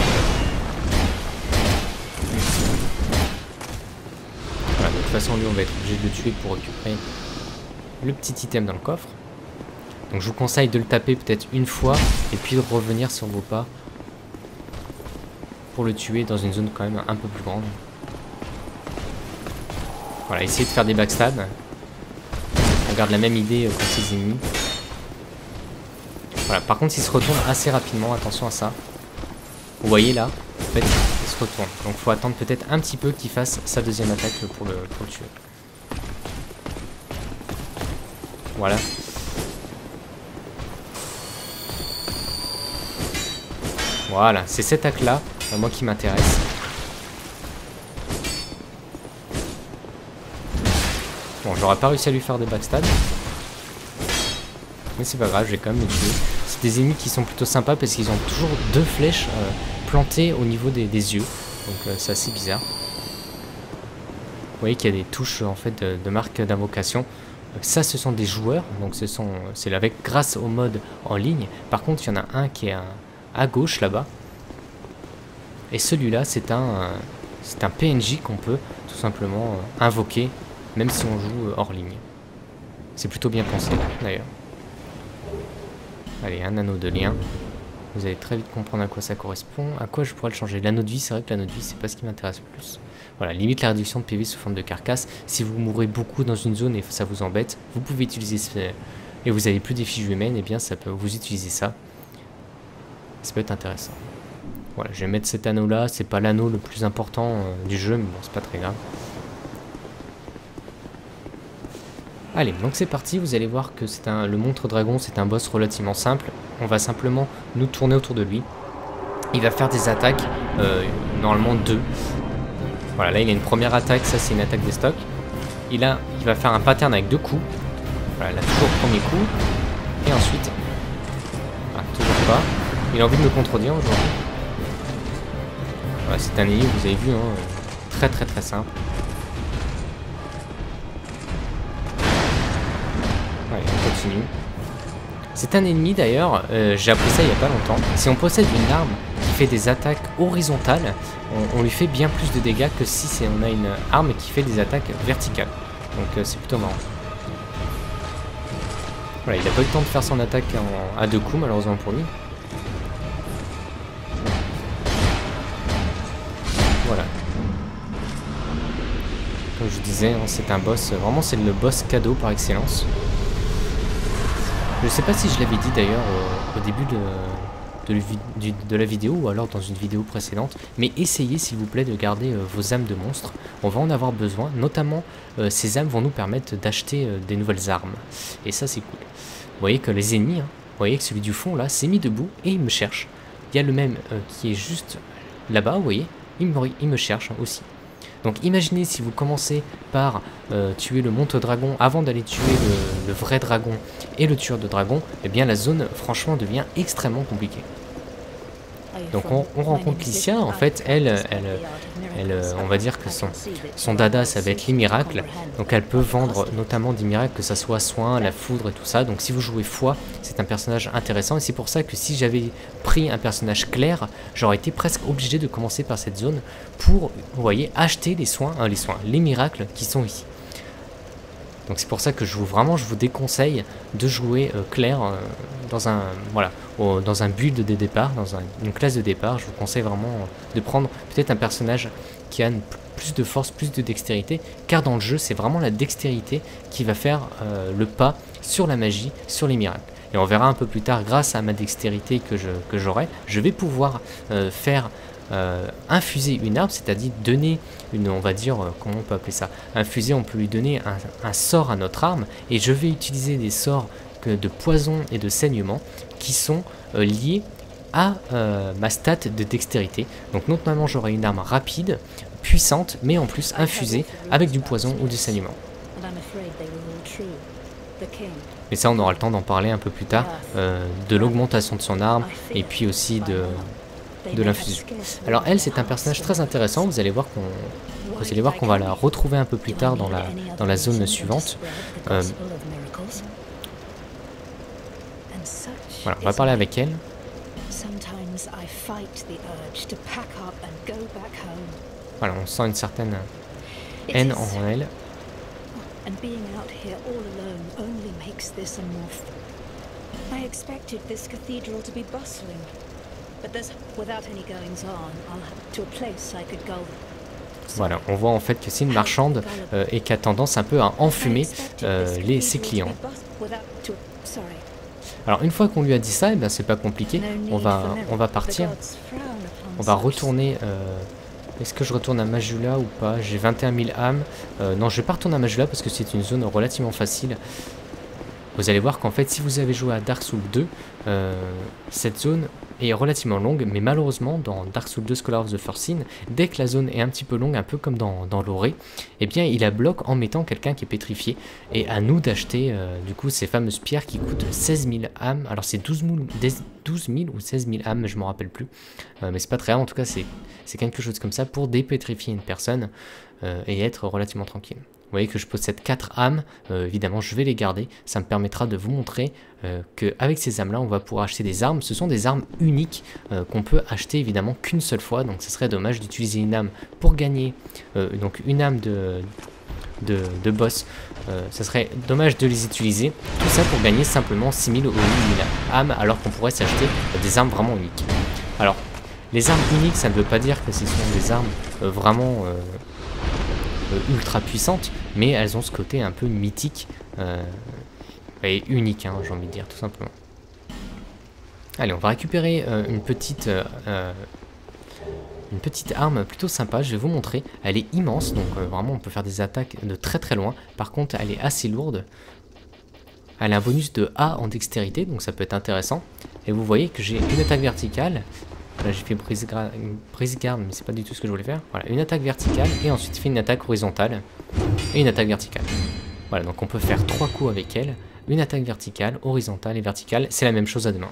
Voilà, de toute façon, lui, on va être obligé de le tuer pour récupérer le petit item dans le coffre. Donc, je vous conseille de le taper peut-être une fois et puis de revenir sur vos pas pour le tuer dans une zone quand même un peu plus grande. Voilà, essayez de faire des backstabs. On garde la même idée contre ses ennemis. Voilà, par contre, il se retourne assez rapidement, attention à ça. Vous voyez là, en fait, se retourne. Donc faut attendre peut-être un petit peu qu'il fasse sa deuxième attaque pour le, pour le tuer. Voilà. Voilà, c'est cette attaque-là, euh, moi qui m'intéresse. Bon, j'aurais pas réussi à lui faire des backstabs. Mais c'est pas grave, j'ai quand même le tuer. C'est des ennemis qui sont plutôt sympas parce qu'ils ont toujours deux flèches euh, plantées au niveau des, des yeux. Donc euh, c'est assez bizarre. Vous voyez qu'il y a des touches en fait de, de marque d'invocation. Ça, ce sont des joueurs, donc ce sont, c'est avec grâce au mode en ligne. Par contre, il y en a un qui est un, à gauche là-bas. Et celui-là, c'est un, c'est un P N J qu'on peut tout simplement invoquer, même si on joue hors ligne. C'est plutôt bien pensé, d'ailleurs. Allez, un anneau de lien. Vous allez très vite comprendre à quoi ça correspond. À quoi je pourrais le changer? L'anneau de vie, c'est vrai que l'anneau de vie, c'est pas ce qui m'intéresse le plus. Voilà, limite la réduction de P V sous forme de carcasse. Si vous mourrez beaucoup dans une zone et ça vous embête, vous pouvez utiliser ce... Et vous avez plus d'effigies humaines, et bien ça peut vous utiliser ça. Ça peut être intéressant. Voilà, je vais mettre cet anneau là. C'est pas l'anneau le plus important euh, du jeu, mais bon, c'est pas très grave. Allez, donc c'est parti, vous allez voir que c'est un, le monstre dragon, c'est un boss relativement simple. On va simplement nous tourner autour de lui. Il va faire des attaques, euh, normalement deux. Voilà, là il a une première attaque, ça c'est une attaque des stocks. Il, a, il va faire un pattern avec deux coups. Voilà, là toujours premier coup. Et ensuite, voilà, toujours pas. Il a envie de me contredire aujourd'hui. Voilà, c'est un ennemi, vous avez vu, hein, très très très simple. Allez, on continue. C'est un ennemi d'ailleurs, euh, j'ai appris ça il n'y a pas longtemps. Si on possède une arme qui fait des attaques horizontales, on, on lui fait bien plus de dégâts que si c'est, on a une arme qui fait des attaques verticales. Donc euh, c'est plutôt marrant. Voilà, il n'a pas eu le temps de faire son attaque en, à deux coups malheureusement pour lui. Voilà. Comme je disais, hein, c'est un boss, vraiment c'est le boss cadeau par excellence. Je sais pas si je l'avais dit d'ailleurs au, au début de, de, de, de la vidéo ou alors dans une vidéo précédente, mais essayez s'il vous plaît de garder euh, vos âmes de monstres, on va en avoir besoin, notamment euh, ces âmes vont nous permettre d'acheter euh, des nouvelles armes, et ça c'est cool. Vous voyez que les ennemis, hein, vous voyez que celui du fond là s'est mis debout et il me cherche. Il y a le même euh, qui est juste là-bas, vous voyez, il me, il me cherche aussi. Donc imaginez si vous commencez par euh, tuer le monte dragon avant d'aller tuer le, le vrai dragon et le tueur de dragon, eh bien la zone franchement devient extrêmement compliquée. Donc on, on rencontre Lycia, en fait elle, elle, elle, on va dire que son, son dada ça va être les miracles, donc elle peut vendre notamment des miracles, que ça soit soin, la foudre et tout ça, donc si vous jouez foi, c'est un personnage intéressant et c'est pour ça que si j'avais pris un personnage clair, j'aurais été presque obligé de commencer par cette zone pour, vous voyez, acheter les soins, hein, les soins, les miracles qui sont ici. Donc c'est pour ça que je vous vraiment je vous déconseille de jouer euh, clair euh, dans un voilà au, dans un build de départ, dans un, une classe de départ. Je vous conseille vraiment euh, de prendre peut-être un personnage qui a une, plus de force, plus de dextérité, car dans le jeu c'est vraiment la dextérité qui va faire euh, le pas sur la magie, sur les miracles. Et on verra un peu plus tard, grâce à ma dextérité que je que j'aurai, je vais pouvoir euh, faire Euh, infuser une arme, c'est-à-dire donner une, on va dire, euh, comment on peut appeler ça, infuser, on peut lui donner un, un sort à notre arme, et je vais utiliser des sorts que, de poison et de saignement qui sont euh, liés à euh, ma stat de dextérité. Donc notamment j'aurai une arme rapide, puissante, mais en plus infusée avec du poison ou du saignement. Mais ça on aura le temps d'en parler un peu plus tard, euh, de l'augmentation de son arme, et puis aussi de de l'infusion. Alors elle c'est un personnage très intéressant, vous allez voir qu'on vous allez voir qu'on va la retrouver un peu plus tard dans la dans la zone suivante. Euh, voilà, on va parler avec elle. Voilà, on sent une certaine haine en elle. Voilà, on voit en fait que c'est une marchande euh, et qui a tendance un peu à enfumer euh, les, ses clients. Alors une fois qu'on lui a dit ça, eh ben, c'est pas compliqué, on va, on va partir, on va retourner euh, Est-ce que je retourne à Majula ou pas? J'ai vingt et un mille âmes. Euh, non, je vais pas retourner à Majula parce que c'est une zone relativement facile. Vous allez voir qu'en fait, si vous avez joué à Dark Souls deux, euh, cette zone est relativement longue, mais malheureusement, dans Dark Souls deux Scholar of the First Sin, dès que la zone est un petit peu longue, un peu comme dans, dans l'Oré, eh bien, il la bloque en mettant quelqu'un qui est pétrifié. Et à nous d'acheter, euh, du coup, ces fameuses pierres qui coûtent seize mille âmes. Alors, c'est douze mille ou seize mille âmes, je ne me rappelle plus. Euh, mais c'est pas très grave, en tout cas, c'est quelque chose comme ça pour dépétrifier une personne euh, et être relativement tranquille. Vous voyez que je possède quatre âmes, euh, évidemment je vais les garder, ça me permettra de vous montrer euh, qu'avec ces âmes là on va pouvoir acheter des armes. Ce sont des armes uniques euh, qu'on peut acheter évidemment qu'une seule fois, donc ce serait dommage d'utiliser une âme pour gagner, euh, donc une âme de, de, de boss, euh, ça serait dommage de les utiliser, tout ça pour gagner simplement six mille ou huit mille âmes alors qu'on pourrait s'acheter des armes vraiment uniques. Alors les armes uniques ça ne veut pas dire que ce sont des armes euh, vraiment... Euh, ultra puissantes, mais elles ont ce côté un peu mythique euh, et unique, hein, j'ai envie de dire, tout simplement. Allez, on va récupérer euh, une petite euh, une petite arme plutôt sympa, je vais vous montrer. Elle est immense, donc euh, vraiment on peut faire des attaques de très très loin. Par contre, elle est assez lourde. Elle a un bonus de A en dextérité, donc ça peut être intéressant. Et vous voyez que j'ai une attaque verticale. Là j'ai fait brise, brise garde, mais c'est pas du tout ce que je voulais faire. Voilà, une attaque verticale et ensuite fait une attaque horizontale et une attaque verticale. Voilà, donc on peut faire trois coups avec elle. Une attaque verticale, horizontale et verticale. C'est la même chose à deux mains.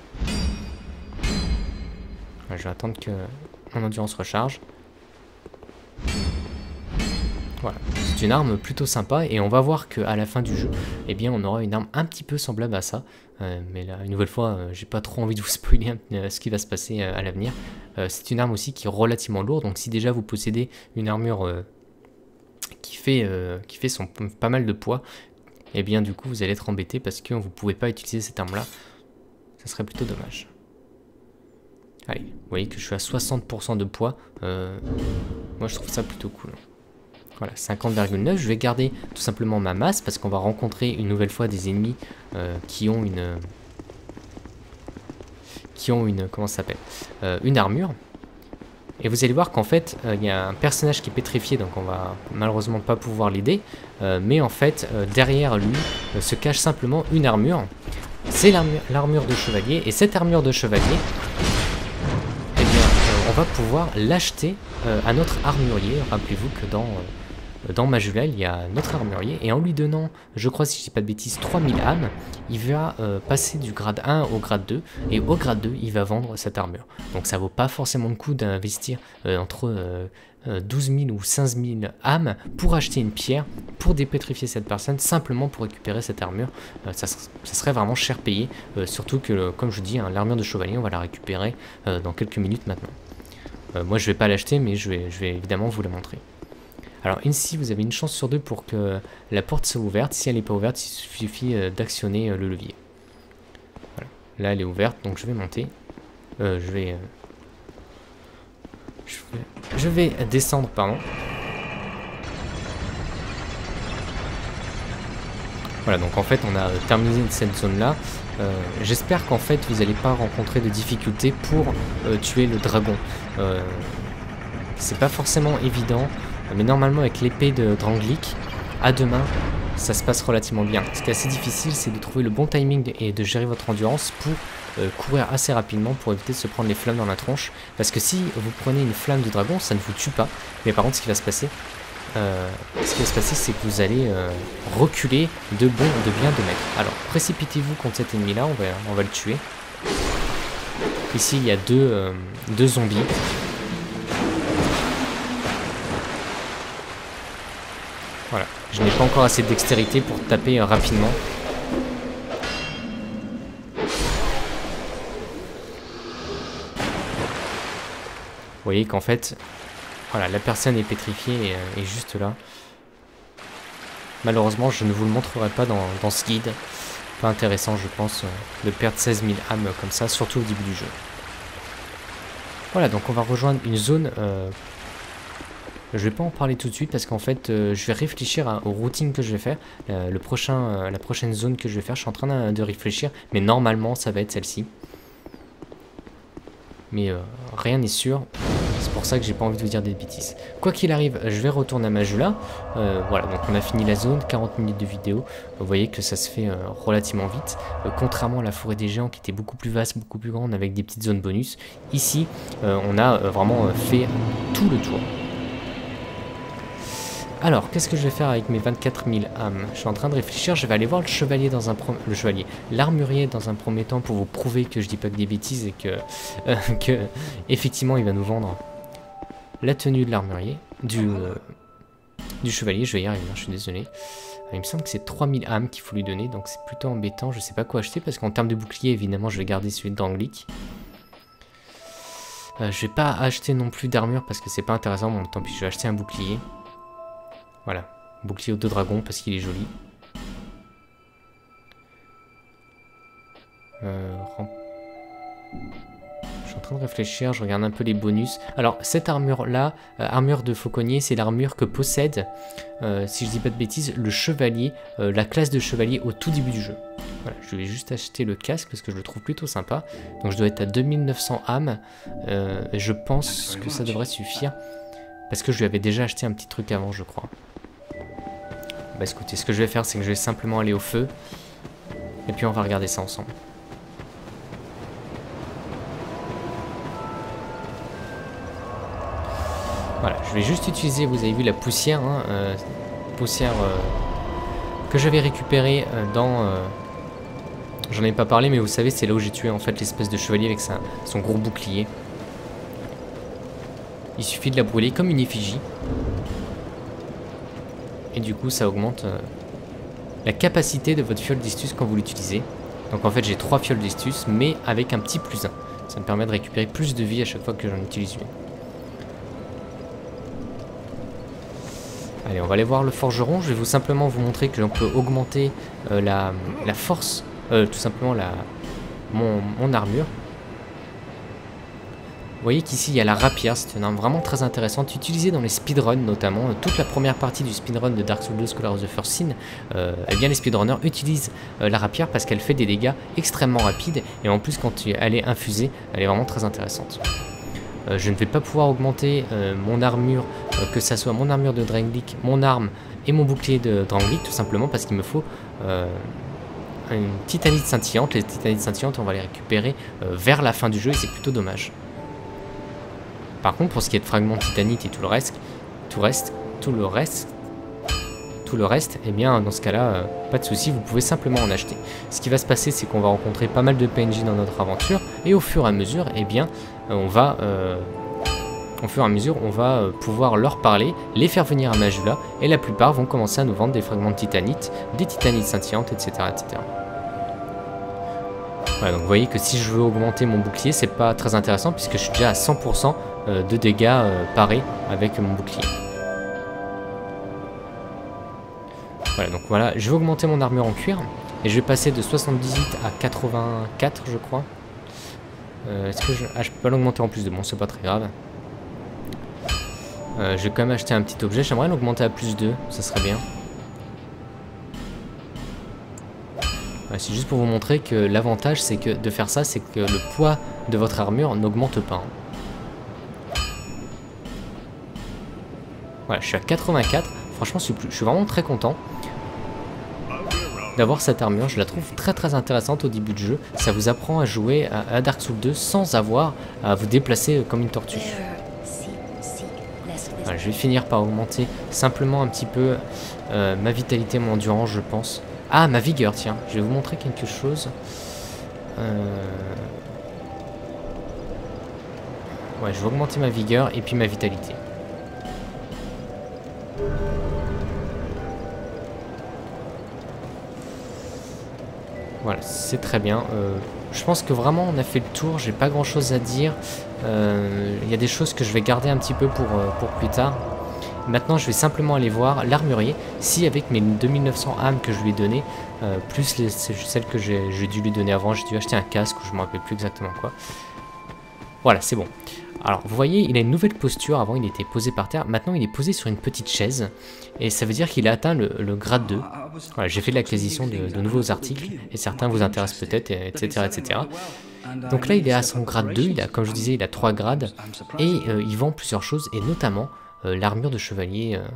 Voilà, je vais attendre que mon endurance recharge. Voilà, c'est une arme plutôt sympa et on va voir qu'à la fin du jeu, eh bien, on aura une arme un petit peu semblable à ça. Euh, mais là, une nouvelle fois, euh, j'ai pas trop envie de vous spoiler euh, ce qui va se passer euh, à l'avenir. Euh, c'est une arme aussi qui est relativement lourde, donc si déjà vous possédez une armure euh, qui fait, euh, qui fait son, pas mal de poids, eh bien du coup vous allez être embêté parce que vous pouvez pas utiliser cette arme-là. Ça serait plutôt dommage. Allez, vous voyez que je suis à soixante pour cent de poids. Euh, moi je trouve ça plutôt cool. Voilà, cinquante virgule neuf, je vais garder tout simplement ma masse parce qu'on va rencontrer une nouvelle fois des ennemis euh, qui ont une... Euh, qui ont une... comment ça s'appelle euh, une armure. Et vous allez voir qu'en fait, il euh, y a un personnage qui est pétrifié, donc on va malheureusement pas pouvoir l'aider. Euh, mais en fait, euh, derrière lui euh, se cache simplement une armure. C'est l'armure de chevalier, et cette armure de chevalier, eh bien, euh, on va pouvoir l'acheter euh, à notre armurier. Rappelez-vous que dans... Euh, Dans Majula, il y a notre armurier et en lui donnant, je crois si je dis pas de bêtises, trois mille âmes, il va euh, passer du grade un au grade deux et au grade deux, il va vendre cette armure. Donc ça vaut pas forcément le coup d'investir euh, entre euh, douze mille ou quinze mille âmes pour acheter une pierre, pour dépétrifier cette personne, simplement pour récupérer cette armure. Euh, ça, ça serait vraiment cher payé, euh, surtout que, comme je dis, hein, l'armure de chevalier, on va la récupérer euh, dans quelques minutes maintenant. Euh, moi je vais pas l'acheter, mais je vais, je vais évidemment vous la montrer. Alors ici vous avez une chance sur deux pour que la porte soit ouverte. Si elle n'est pas ouverte, il suffit euh, d'actionner euh, le levier. Voilà. Là elle est ouverte, donc je vais monter. Euh, je vais, euh, je vais... Je vais descendre, pardon. Voilà, donc en fait on a terminé cette zone là. Euh, J'espère qu'en fait vous n'allez pas rencontrer de difficultés pour euh, tuer le dragon. Euh, C'est pas forcément évident. Mais normalement avec l'épée de Drangleic, à deux mains, ça se passe relativement bien. Ce qui est assez difficile, c'est de trouver le bon timing et de gérer votre endurance pour euh, courir assez rapidement pour éviter de se prendre les flammes dans la tronche. Parce que si vous prenez une flamme de dragon, ça ne vous tue pas. Mais par contre, ce qui va se passer, euh, ce qui va se passer, c'est que vous allez euh, reculer de bon, de bien deux mètres. Alors, précipitez-vous contre cet ennemi-là, on va, on va le tuer. Ici, il y a deux, euh, deux zombies. Voilà, je n'ai pas encore assez de dextérité pour taper euh, rapidement. Vous voyez qu'en fait, voilà, la personne est pétrifiée et euh, est juste là. Malheureusement, je ne vous le montrerai pas dans, dans ce guide. Pas intéressant, je pense, euh, de perdre seize mille âmes comme ça, surtout au début du jeu. Voilà, donc on va rejoindre une zone... Euh, Je vais pas en parler tout de suite parce qu'en fait euh, je vais réfléchir à, au routing que je vais faire, euh, le prochain, euh, la prochaine zone que je vais faire, je suis en train de, de réfléchir, mais normalement ça va être celle-ci. Mais euh, rien n'est sûr, c'est pour ça que j'ai pas envie de vous dire des bêtises. Quoi qu'il arrive, je vais retourner à Majula. Euh, voilà, donc on a fini la zone, quarante minutes de vidéo. Vous voyez que ça se fait euh, relativement vite. Euh, contrairement à la forêt des géants qui était beaucoup plus vaste, beaucoup plus grande avec des petites zones bonus. Ici, euh, on a euh, vraiment euh, fait tout le tour. Alors, qu'est-ce que je vais faire avec mes vingt-quatre mille âmes? Je suis en train de réfléchir, je vais aller voir le chevalier dans un pro... le chevalier, l'armurier dans un premier temps pour vous prouver que je dis pas que des bêtises et que, euh, que effectivement il va nous vendre la tenue de l'armurier, du, euh, du chevalier. Je vais y arriver, je suis désolé. Il me semble que c'est trois mille âmes qu'il faut lui donner, donc c'est plutôt embêtant. Je sais pas quoi acheter parce qu'en termes de bouclier, évidemment, je vais garder celui de Drangleic. Euh, je vais pas acheter non plus d'armure parce que c'est pas intéressant. Bon, tant pis, je vais acheter un bouclier. Voilà, bouclier aux deux dragons parce qu'il est joli. Euh, je suis en train de réfléchir, je regarde un peu les bonus. Alors, cette armure-là, euh, armure de fauconnier, c'est l'armure que possède, euh, si je dis pas de bêtises, le chevalier, euh, la classe de chevalier au tout début du jeu. Voilà, je vais juste acheter le casque parce que je le trouve plutôt sympa. Donc je dois être à deux mille neuf cents âmes. Euh, et je pense que ça devrait suffire. Parce que je lui avais déjà acheté un petit truc avant, je crois. Bah écoutez, ce que je vais faire, c'est que je vais simplement aller au feu. Et puis on va regarder ça ensemble. Voilà, je vais juste utiliser, vous avez vu la poussière, hein, euh, poussière euh, que j'avais récupérée euh, dans... Euh, j'en ai pas parlé, mais vous savez, c'est là où j'ai tué en fait l'espèce de chevalier avec sa, son gros bouclier. Il suffit de la brûler comme une effigie. Et du coup, ça augmente euh, la capacité de votre fiole d'Istus quand vous l'utilisez. Donc en fait, j'ai trois fioles d'Istus, mais avec un petit plus un. Ça me permet de récupérer plus de vie à chaque fois que j'en utilise une. Allez, on va aller voir le forgeron. Je vais vous simplement vous montrer que l'on peut augmenter euh, la, la force, euh, tout simplement la, mon, mon armure. Vous voyez qu'ici il y a la rapière, c'est une arme vraiment très intéressante, utilisée dans les speedruns notamment. Toute la première partie du speedrun de Dark Souls deux Scholar of the First Sin, euh, eh bien les speedrunners utilisent euh, la rapière parce qu'elle fait des dégâts extrêmement rapides. Et en plus quand elle est infusée, elle est vraiment très intéressante. Euh, je ne vais pas pouvoir augmenter euh, mon armure, euh, que ça soit mon armure de Drangleic, mon arme et mon bouclier de Drangleic, tout simplement parce qu'il me faut euh, une titanite scintillante. Les titanites scintillantes, on va les récupérer euh, vers la fin du jeu et c'est plutôt dommage. Par contre, pour ce qui est de fragments de titanite et tout le reste, tout reste, tout le reste, tout le reste, eh bien, dans ce cas-là, euh, pas de souci, vous pouvez simplement en acheter. Ce qui va se passer, c'est qu'on va rencontrer pas mal de P N J dans notre aventure, et au fur et à mesure, eh bien, on va, euh, au fur et à mesure, on va euh, pouvoir leur parler, les faire venir à Majula, et la plupart vont commencer à nous vendre des fragments de titanite, des titanites scintillantes, et cetera, et cetera. Voilà, donc vous voyez que si je veux augmenter mon bouclier, c'est pas très intéressant puisque je suis déjà à cent pour cent de dégâts euh, parés avec mon bouclier. Voilà, donc voilà, je vais augmenter mon armure en cuir et je vais passer de soixante-dix-huit à quatre-vingt-quatre, je crois. Euh, Est-ce que je... Ah, je peux pas l'augmenter en plus de bon, c'est pas très grave. Euh, je vais quand même acheter un petit objet, j'aimerais l'augmenter à plus deux, ça serait bien. C'est juste pour vous montrer que l'avantage c'est que de faire ça, c'est que le poids de votre armure n'augmente pas. Voilà, je suis à quatre-vingt-quatre. Franchement, je suis, plus, je suis vraiment très content d'avoir cette armure. Je la trouve très très intéressante au début du jeu. Ça vous apprend à jouer à, à Dark Souls deux sans avoir à vous déplacer comme une tortue. Voilà, je vais finir par augmenter simplement un petit peu euh, ma vitalité, mon endurance, je pense. Ah, ma vigueur, tiens, je vais vous montrer quelque chose. Euh... Ouais, je vais augmenter ma vigueur et puis ma vitalité. Voilà, c'est très bien. Euh, je pense que vraiment on a fait le tour, j'ai pas grand chose à dire. Euh, il y a des choses que je vais garder un petit peu pour, euh, pour plus tard. Maintenant, je vais simplement aller voir l'armurier, si avec mes deux mille neuf cents âmes que je lui ai donné, euh, plus les, celles que j'ai dû lui donner avant, j'ai dû acheter un casque, ou je ne me rappelle plus exactement quoi. Voilà, c'est bon. Alors, vous voyez, il a une nouvelle posture. Avant, il était posé par terre. Maintenant, il est posé sur une petite chaise. Et ça veut dire qu'il a atteint le, le grade deux. Voilà, j'ai fait de l'acquisition de, de nouveaux articles, et certains vous intéressent peut-être, et cetera, et cetera. Donc là il est à son grade deux, il a, comme je vous disais il a trois grades, et euh, il vend plusieurs choses, et notamment euh, l'armure de chevalier. Euh...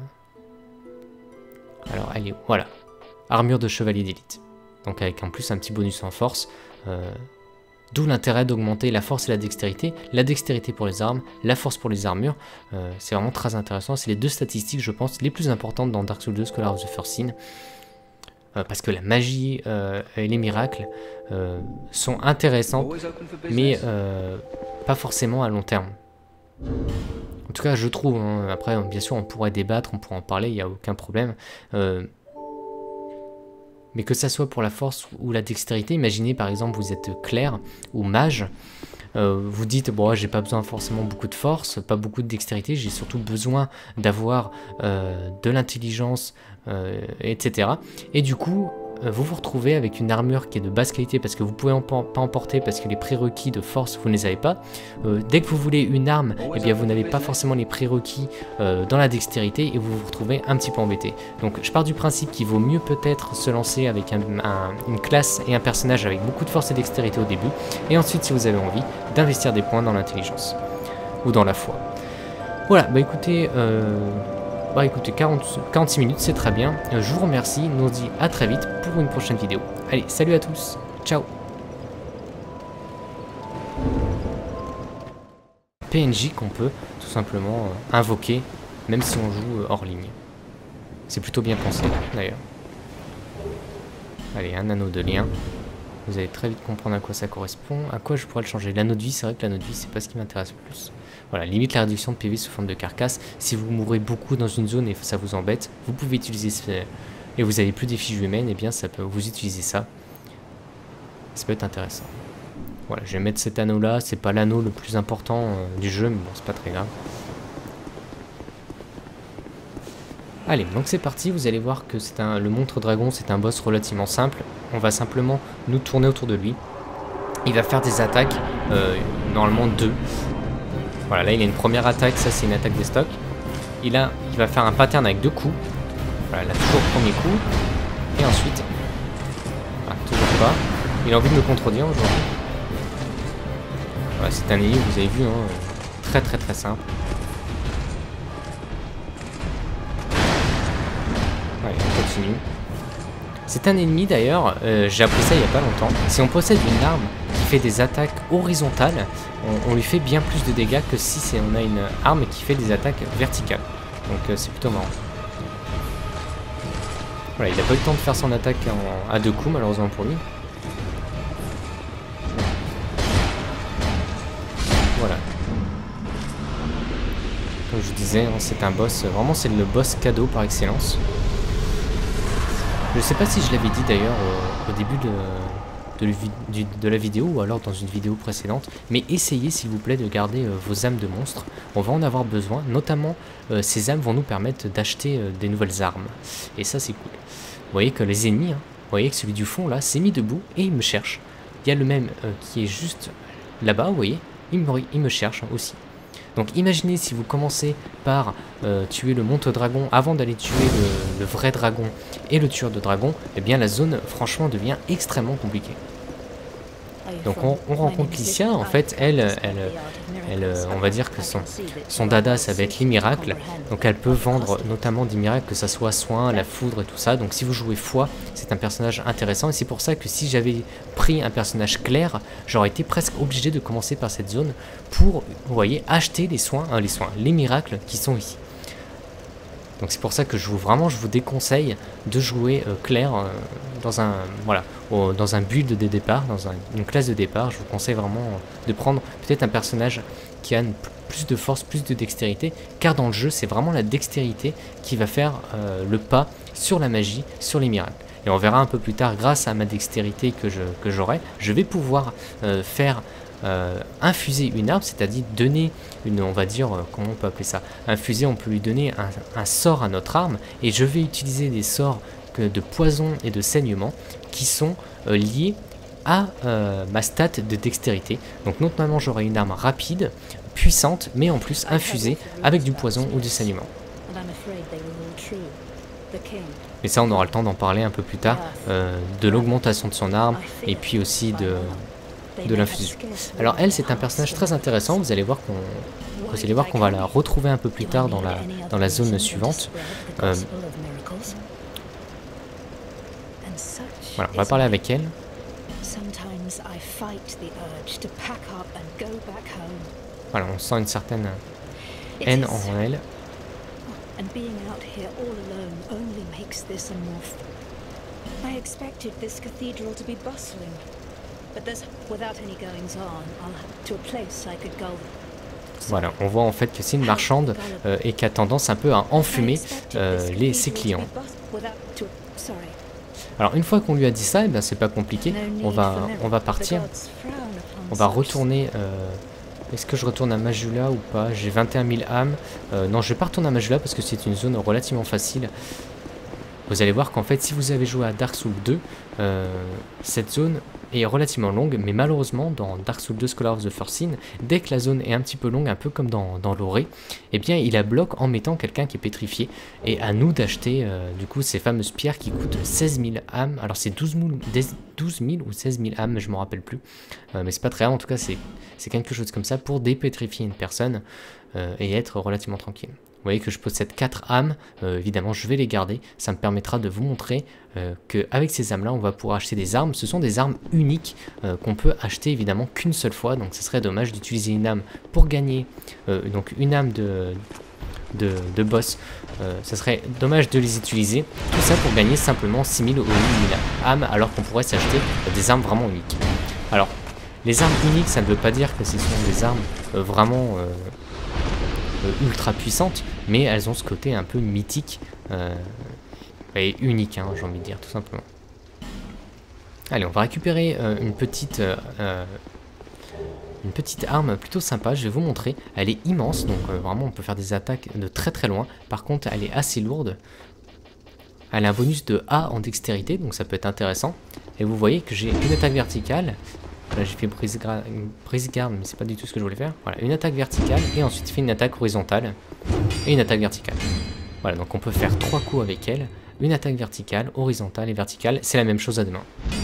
Alors elle est où? Voilà, armure de chevalier d'élite. Donc avec en plus un petit bonus en force, euh... d'où l'intérêt d'augmenter la force et la dextérité, la dextérité pour les armes, la force pour les armures, euh, c'est vraiment très intéressant, c'est les deux statistiques je pense les plus importantes dans Dark Souls deux Scholar of the First Sin. Parce que la magie euh, et les miracles euh, sont intéressants, mais euh, pas forcément à long terme. En tout cas, je trouve, hein, après, bien sûr, on pourrait débattre, on pourrait en parler, il n'y a aucun problème. Euh, mais que ça soit pour la force ou la dextérité, imaginez par exemple, vous êtes clerc ou mage, euh, vous dites, bon, j'ai pas besoin forcément beaucoup de force, pas beaucoup de dextérité, j'ai surtout besoin d'avoir euh, de l'intelligence, euh, et cetera. Et du coup, euh, vous vous retrouvez avec une armure qui est de basse qualité parce que vous pouvez en, pas emporter parce que les prérequis de force, vous ne les avez pas. Euh, dès que vous voulez une arme, eh bien, vous n'avez pas forcément les prérequis euh, dans la dextérité et vous vous retrouvez un petit peu embêté. Donc je pars du principe qu'il vaut mieux peut-être se lancer avec un, un, une classe et un personnage avec beaucoup de force et dextérité au début, et ensuite si vous avez envie d'investir des points dans l'intelligence ou dans la foi. Voilà, bah écoutez, euh, bah écoutez quarante, quarante-six minutes, c'est très bien. Euh, je vous remercie, nous on se dit à très vite pour une prochaine vidéo. Allez, salut à tous, ciao. P N J qu'on peut tout simplement euh, invoquer, même si on joue euh, hors ligne. C'est plutôt bien pensé d'ailleurs. Allez, un anneau de lien. Vous allez très vite comprendre à quoi ça correspond, à quoi je pourrais le changer. L'anneau de vie, c'est vrai que l'anneau de vie, c'est pas ce qui m'intéresse le plus. Voilà, limite la réduction de P V sous forme de carcasse. Si vous mourrez beaucoup dans une zone et ça vous embête, vous pouvez utiliser ce... et vous avez plus d'effigie humaine, et bien ça peut vous utiliser ça. Ça peut être intéressant. Voilà, je vais mettre cet anneau là, c'est pas l'anneau le plus important euh, du jeu, mais bon, c'est pas très grave. Allez, donc c'est parti, vous allez voir que c'est un, le monstre dragon, c'est un boss relativement simple. On va simplement nous tourner autour de lui. Il va faire des attaques, euh, normalement deux. Voilà, là il a une première attaque, ça c'est une attaque des stocks. Il, a, il va faire un pattern avec deux coups. Voilà, là toujours premier coup. Et ensuite, voilà, toujours pas. Il a envie de me contredire aujourd'hui. Voilà, c'est un ennemi, vous avez vu, hein, très très très simple. Allez, on continue. C'est un ennemi d'ailleurs, euh, j'ai appris ça il n'y a pas longtemps. Si on possède une arme qui fait des attaques horizontales, on, on lui fait bien plus de dégâts que si c'est, on a une arme qui fait des attaques verticales. Donc euh, c'est plutôt marrant. Voilà, il n'a pas eu le temps de faire son attaque en, à deux coups malheureusement pour lui. Voilà. Comme je vous disais, hein, c'est un boss, vraiment c'est le boss cadeau par excellence. Je ne sais pas si je l'avais dit d'ailleurs au, au début de, de, de, de la vidéo ou alors dans une vidéo précédente, mais essayez s'il vous plaît de garder euh, vos âmes de monstres, on va en avoir besoin, notamment euh, ces âmes vont nous permettre d'acheter euh, des nouvelles armes, et ça c'est cool. Vous voyez que les ennemis, hein, vous voyez que celui du fond là s'est mis debout et il me cherche, il y a le même euh, qui est juste là-bas, vous voyez, il me, il me cherche aussi. Donc imaginez si vous commencez par euh, tuer le monte dragon avant d'aller tuer le, le vrai dragon et le tueur de dragon, eh bien la zone franchement devient extrêmement compliquée. Donc on, on rencontre Lycia, en fait elle, elle, elle, on va dire que son, son dada ça va être les miracles, donc elle peut vendre notamment des miracles, que ça soit soin, la foudre et tout ça, donc si vous jouez foi, c'est un personnage intéressant, et c'est pour ça que si j'avais pris un personnage clair, j'aurais été presque obligé de commencer par cette zone pour, vous voyez, acheter les soins, hein, les soins, les miracles qui sont ici. Donc c'est pour ça que je vous vraiment je vous déconseille de jouer euh, clair euh, dans un voilà au, dans un build de départ, dans un, une classe de départ. Je vous conseille vraiment euh, de prendre peut-être un personnage qui a une, plus de force, plus de dextérité, car dans le jeu c'est vraiment la dextérité qui va faire euh, le pas sur la magie, sur les miracles. Et on verra un peu plus tard, grâce à ma dextérité que je que j'aurai, je vais pouvoir euh, faire Euh, infuser une arme, c'est-à-dire donner une, on va dire, euh, comment on peut appeler ça, infuser, on peut lui donner un, un sort à notre arme, et je vais utiliser des sorts que, de poison et de saignement qui sont euh, liés à euh, ma stat de dextérité. Donc notamment j'aurai une arme rapide, puissante, mais en plus infusée avec du poison ou du saignement. Mais ça on aura le temps d'en parler un peu plus tard, euh, de l'augmentation de son arme, et puis aussi de de l'infusion. Alors elle, c'est un personnage très intéressant, vous allez voir qu'on vous allez voir qu'on va la retrouver un peu plus tard dans la, dans la zone suivante. Euh, voilà, on va parler avec elle. Voilà, on sent une certaine haine en elle. And being out here all alone only makes this a more. I expected this cathedral to be bustling, but there's, without any goings on, I'll have to a place I could go. Voilà, on voit en fait que c'est une marchande euh, et qui a tendance un peu à enfumer euh, les, ses clients. Alors une fois qu'on lui a dit ça, eh ben, c'est pas compliqué, on va, on va partir, on va retourner... Euh, Est-ce que je retourne à Majula ou pas? J'ai vingt et un mille âmes. Euh, non, je vais pas retourner à Majula parce que c'est une zone relativement facile. Vous allez voir qu'en fait, si vous avez joué à Dark Souls deux, euh, cette zone est relativement longue, mais malheureusement, dans Dark Souls deux Scholar of the First Sin, dès que la zone est un petit peu longue, un peu comme dans, dans l'Oré, eh bien, il la bloque en mettant quelqu'un qui est pétrifié. Et à nous d'acheter, euh, du coup, ces fameuses pierres qui coûtent seize mille âmes. Alors, c'est douze mille ou seize mille âmes, je ne me rappelle plus. Euh, mais c'est pas très grave, en tout cas, c'est quelque chose comme ça pour dépétrifier une personne euh, et être relativement tranquille. Vous voyez que je possède quatre âmes, euh, évidemment je vais les garder, ça me permettra de vous montrer euh, qu'avec ces âmes là on va pouvoir acheter des armes. Ce sont des armes uniques euh, qu'on peut acheter évidemment qu'une seule fois, donc ce serait dommage d'utiliser une âme pour gagner, euh, donc une âme de, de, de boss, euh, ça serait dommage de les utiliser, tout ça pour gagner simplement six mille ou huit mille âmes alors qu'on pourrait s'acheter des armes vraiment uniques. Alors les armes uniques ça ne veut pas dire que ce sont des armes euh, vraiment... Euh, ultra puissantes, mais elles ont ce côté un peu mythique euh, et unique, hein, j'ai envie de dire, tout simplement. Allez, on va récupérer euh, une petite euh, une petite arme plutôt sympa, je vais vous montrer. Elle est immense, donc euh, vraiment on peut faire des attaques de très très loin. Par contre, elle est assez lourde. Elle a un bonus de A en dextérité, donc ça peut être intéressant. Et vous voyez que j'ai une attaque verticale. Là j'ai fait brise, brise garde, mais c'est pas du tout ce que je voulais faire. Voilà, une attaque verticale et ensuite fait une attaque horizontale et une attaque verticale. Voilà, donc on peut faire trois coups avec elle. Une attaque verticale, horizontale et verticale. C'est la même chose à deux mains.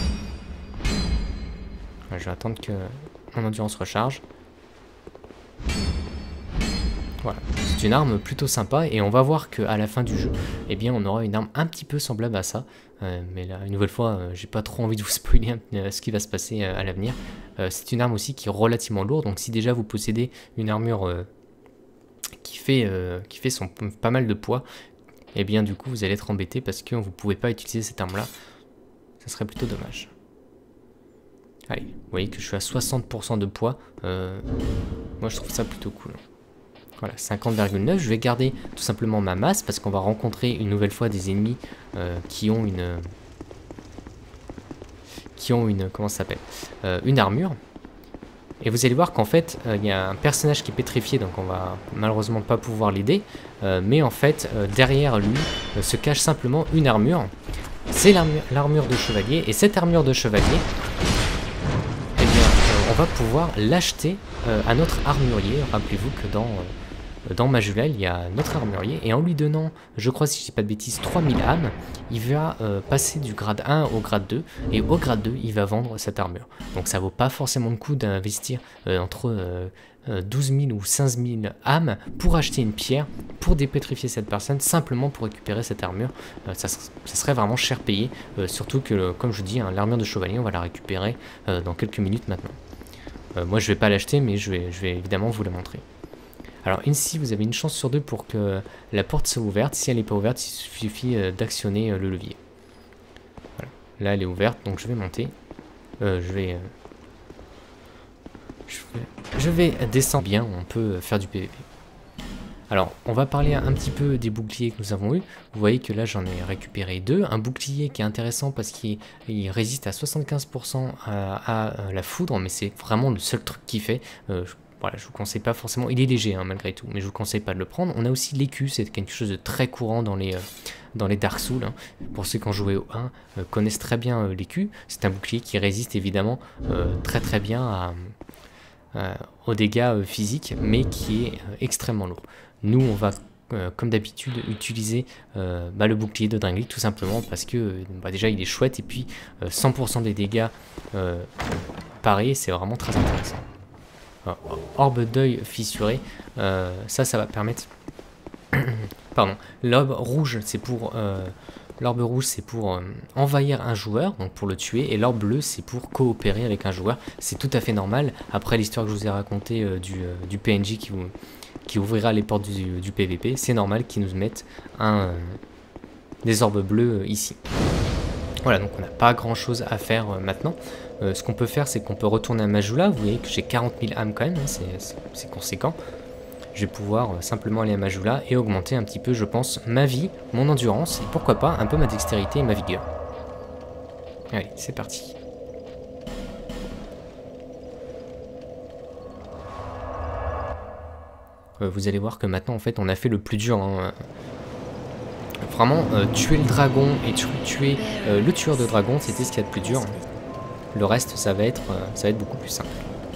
Voilà, je vais attendre que mon endurance recharge. Voilà, c'est une arme plutôt sympa et on va voir qu'à la fin du jeu, eh bien, on aura une arme un petit peu semblable à ça. Euh, mais là, une nouvelle fois, euh, j'ai pas trop envie de vous spoiler euh, ce qui va se passer euh, à l'avenir. Euh, c'est une arme aussi qui est relativement lourde, donc si déjà vous possédez une armure euh, qui fait, euh, qui fait son, pas mal de poids, eh bien du coup vous allez être embêté parce que vous pouvez pas utiliser cette arme-là. Ça serait plutôt dommage. Allez, vous voyez que je suis à soixante pour cent de poids. Euh, moi je trouve ça plutôt cool. Voilà, cinquante virgule neuf, je vais garder tout simplement ma masse parce qu'on va rencontrer une nouvelle fois des ennemis euh, qui ont une... qui ont une... comment ça s'appelle euh, une armure. Et vous allez voir qu'en fait, il euh, y a un personnage qui est pétrifié, donc on va malheureusement pas pouvoir l'aider. Euh, mais en fait, euh, derrière lui, euh, se cache simplement une armure. C'est l'armure de chevalier, et cette armure de chevalier, eh bien, euh, on va pouvoir l'acheter euh, à notre armurier. Rappelez-vous que dans... Euh, Dans Majula, il y a notre armurier et en lui donnant, je crois si je dis pas de bêtises, trois mille âmes, il va euh, passer du grade un au grade deux et au grade deux, il va vendre cette armure. Donc ça vaut pas forcément le coup d'investir euh, entre euh, douze mille ou quinze mille âmes pour acheter une pierre, pour dépétrifier cette personne, simplement pour récupérer cette armure. Euh, ça, ça serait vraiment cher payé, euh, surtout que, comme je dis, hein, l'armure de chevalier, on va la récupérer euh, dans quelques minutes maintenant. Euh, moi je vais pas l'acheter, mais je vais, je vais évidemment vous la montrer. Alors ici vous avez une chance sur deux pour que la porte soit ouverte. Si elle n'est pas ouverte, il suffit euh, d'actionner euh, le levier. Voilà. Là elle est ouverte, donc je vais monter. Euh, je vais, euh, je vais... Je vais descendre bien, on peut faire du P V P. Alors on va parler un petit peu des boucliers que nous avons eu. Vous voyez que là j'en ai récupéré deux. Un bouclier qui est intéressant parce qu'il résiste à soixante-quinze pour cent à, à la foudre, mais c'est vraiment le seul truc qu'il fait. Euh, je Voilà, je vous conseille pas forcément, il est léger hein, malgré tout, mais je vous conseille pas de le prendre. On a aussi l'écu, c'est quelque chose de très courant dans les, euh, dans les Dark Souls. Hein. Pour ceux qui ont joué au un, euh, connaissent très bien euh, l'écu. C'est un bouclier qui résiste évidemment euh, très très bien à, euh, aux dégâts euh, physiques, mais qui est euh, extrêmement lourd. Nous, on va, euh, comme d'habitude, utiliser euh, bah, le bouclier de Drangleic, tout simplement parce que bah, déjà il est chouette, et puis euh, cent pour cent des dégâts... Euh, parer, c'est vraiment très intéressant. Alors, orbe d'œil fissuré, euh, ça, ça va permettre... Pardon, l'orbe rouge, c'est pour... Euh, l'orbe rouge, c'est pour euh, envahir un joueur, donc pour le tuer, et l'orbe bleu, c'est pour coopérer avec un joueur. C'est tout à fait normal. Après l'histoire que je vous ai racontée euh, du, euh, du P N J qui, vous, qui ouvrira les portes du, du P V P, c'est normal qu'ils nous mettent un, euh, des orbes bleus euh, ici. Voilà, donc on n'a pas grand chose à faire euh, maintenant. Euh, ce qu'on peut faire, c'est qu'on peut retourner à Majula. Vous voyez que j'ai quarante mille âmes quand même, hein, c'est conséquent. Je vais pouvoir euh, simplement aller à Majula et augmenter un petit peu, je pense, ma vie, mon endurance et pourquoi pas un peu ma dextérité et ma vigueur. Allez, c'est parti. Euh, vous allez voir que maintenant, en fait, on a fait le plus dur. Hein. Vraiment, euh, tuer le dragon et tu tuer euh, le tueur de dragon, c'était ce qu'il y a de plus dur. Le reste, ça va être, euh, ça va être beaucoup plus simple.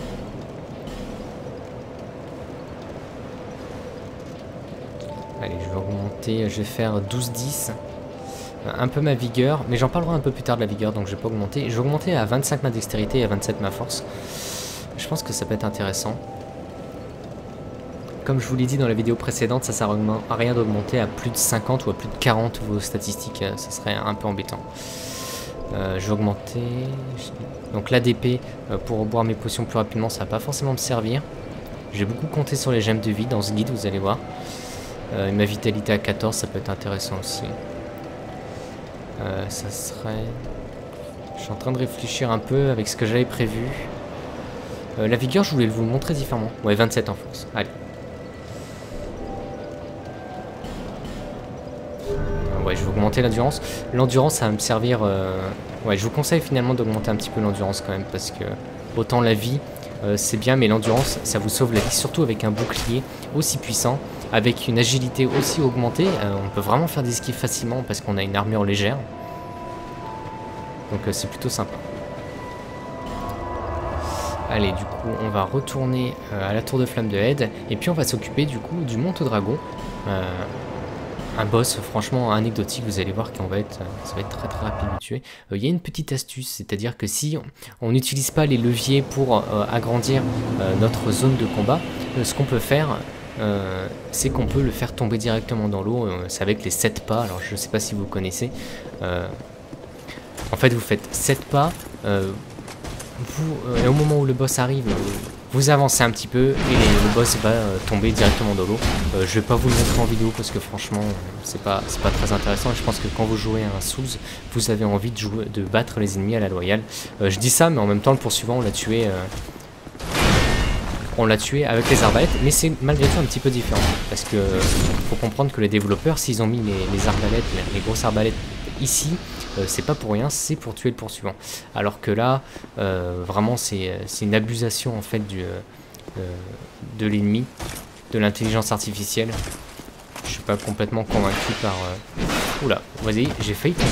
Allez, je vais augmenter, je vais faire douze dix. Un peu ma vigueur, mais j'en parlerai un peu plus tard de la vigueur, donc je vais pas augmenter. Je vais augmenter à vingt-cinq ma dextérité et à vingt-sept ma force. Je pense que ça peut être intéressant. Comme je vous l'ai dit dans la vidéo précédente, ça sert à rien d'augmenter à plus de cinquante ou à plus de quarante vos statistiques, ça serait un peu embêtant. Euh, je vais augmenter... Donc l'A D P, pour boire mes potions plus rapidement, ça va pas forcément me servir. J'ai beaucoup compté sur les gemmes de vie dans ce guide, vous allez voir. Euh, ma vitalité à quatorze, ça peut être intéressant aussi. Euh, ça serait... Je suis en train de réfléchir un peu avec ce que j'avais prévu. Euh, la vigueur, je voulais vous le montrer différemment. Ouais, vingt-sept en force. Allez. Euh, ouais, je vais augmenter l'endurance. L'endurance, ça va me servir... Euh... Ouais, je vous conseille finalement d'augmenter un petit peu l'endurance quand même, parce que autant la vie, euh, c'est bien, mais l'endurance, ça vous sauve la vie, surtout avec un bouclier aussi puissant. Avec une agilité aussi augmentée, euh, on peut vraiment faire des esquives facilement parce qu'on a une armure légère. Donc euh, c'est plutôt sympa. Allez, du coup, on va retourner euh, à la tour de flamme de Head. Et puis on va s'occuper du coup du Monte Dragon. Euh, un boss franchement anecdotique, vous allez voir qu'on va être, ça va être très très rapide de tuer. Il euh, y a une petite astuce, c'est-à-dire que si on n'utilise pas les leviers pour euh, agrandir euh, notre zone de combat, euh, ce qu'on peut faire... Euh, c'est qu'on peut le faire tomber directement dans l'eau, euh, c'est avec les sept pas, alors je ne sais pas si vous connaissez. Euh, en fait vous faites sept pas, euh, vous, euh, et au moment où le boss arrive, euh, vous avancez un petit peu et le boss va euh, tomber directement dans l'eau. Euh, je vais pas vous le montrer en vidéo parce que franchement c'est pas, c'est pas très intéressant, et je pense que quand vous jouez à un Souls, vous avez envie de, jouer, de battre les ennemis à la loyale. Euh, je dis ça, mais en même temps le poursuivant on l'a tué... Euh, On l'a tué avec les arbalètes, mais c'est malgré tout un petit peu différent. Parce que faut comprendre que les développeurs, s'ils ont mis les, les arbalètes, les, les grosses arbalètes ici, euh, c'est pas pour rien, c'est pour tuer le poursuivant. Alors que là, euh, vraiment, c'est une abusation en fait du, euh, de l'ennemi, de l'intelligence artificielle. Je suis pas complètement convaincu par... Euh... Oula, vas-y, j'ai failli tomber.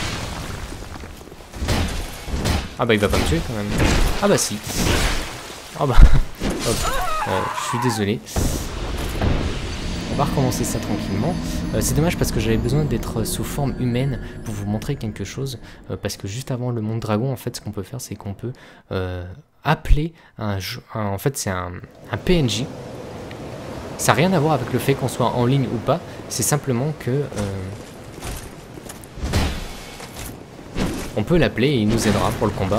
Ah bah il va pas me tuer quand même. Ah bah si. Ah bah... Hop, euh, je suis désolé. On va recommencer ça tranquillement. Euh, c'est dommage parce que j'avais besoin d'être sous forme humaine pour vous montrer quelque chose. Euh, parce que juste avant le monde dragon, en fait, ce qu'on peut faire, c'est qu'on peut euh, appeler un jeu. Un, en fait, c'est un, un P N J. Ça n'a rien à voir avec le fait qu'on soit en ligne ou pas. C'est simplement que euh, on peut l'appeler et il nous aidera pour le combat.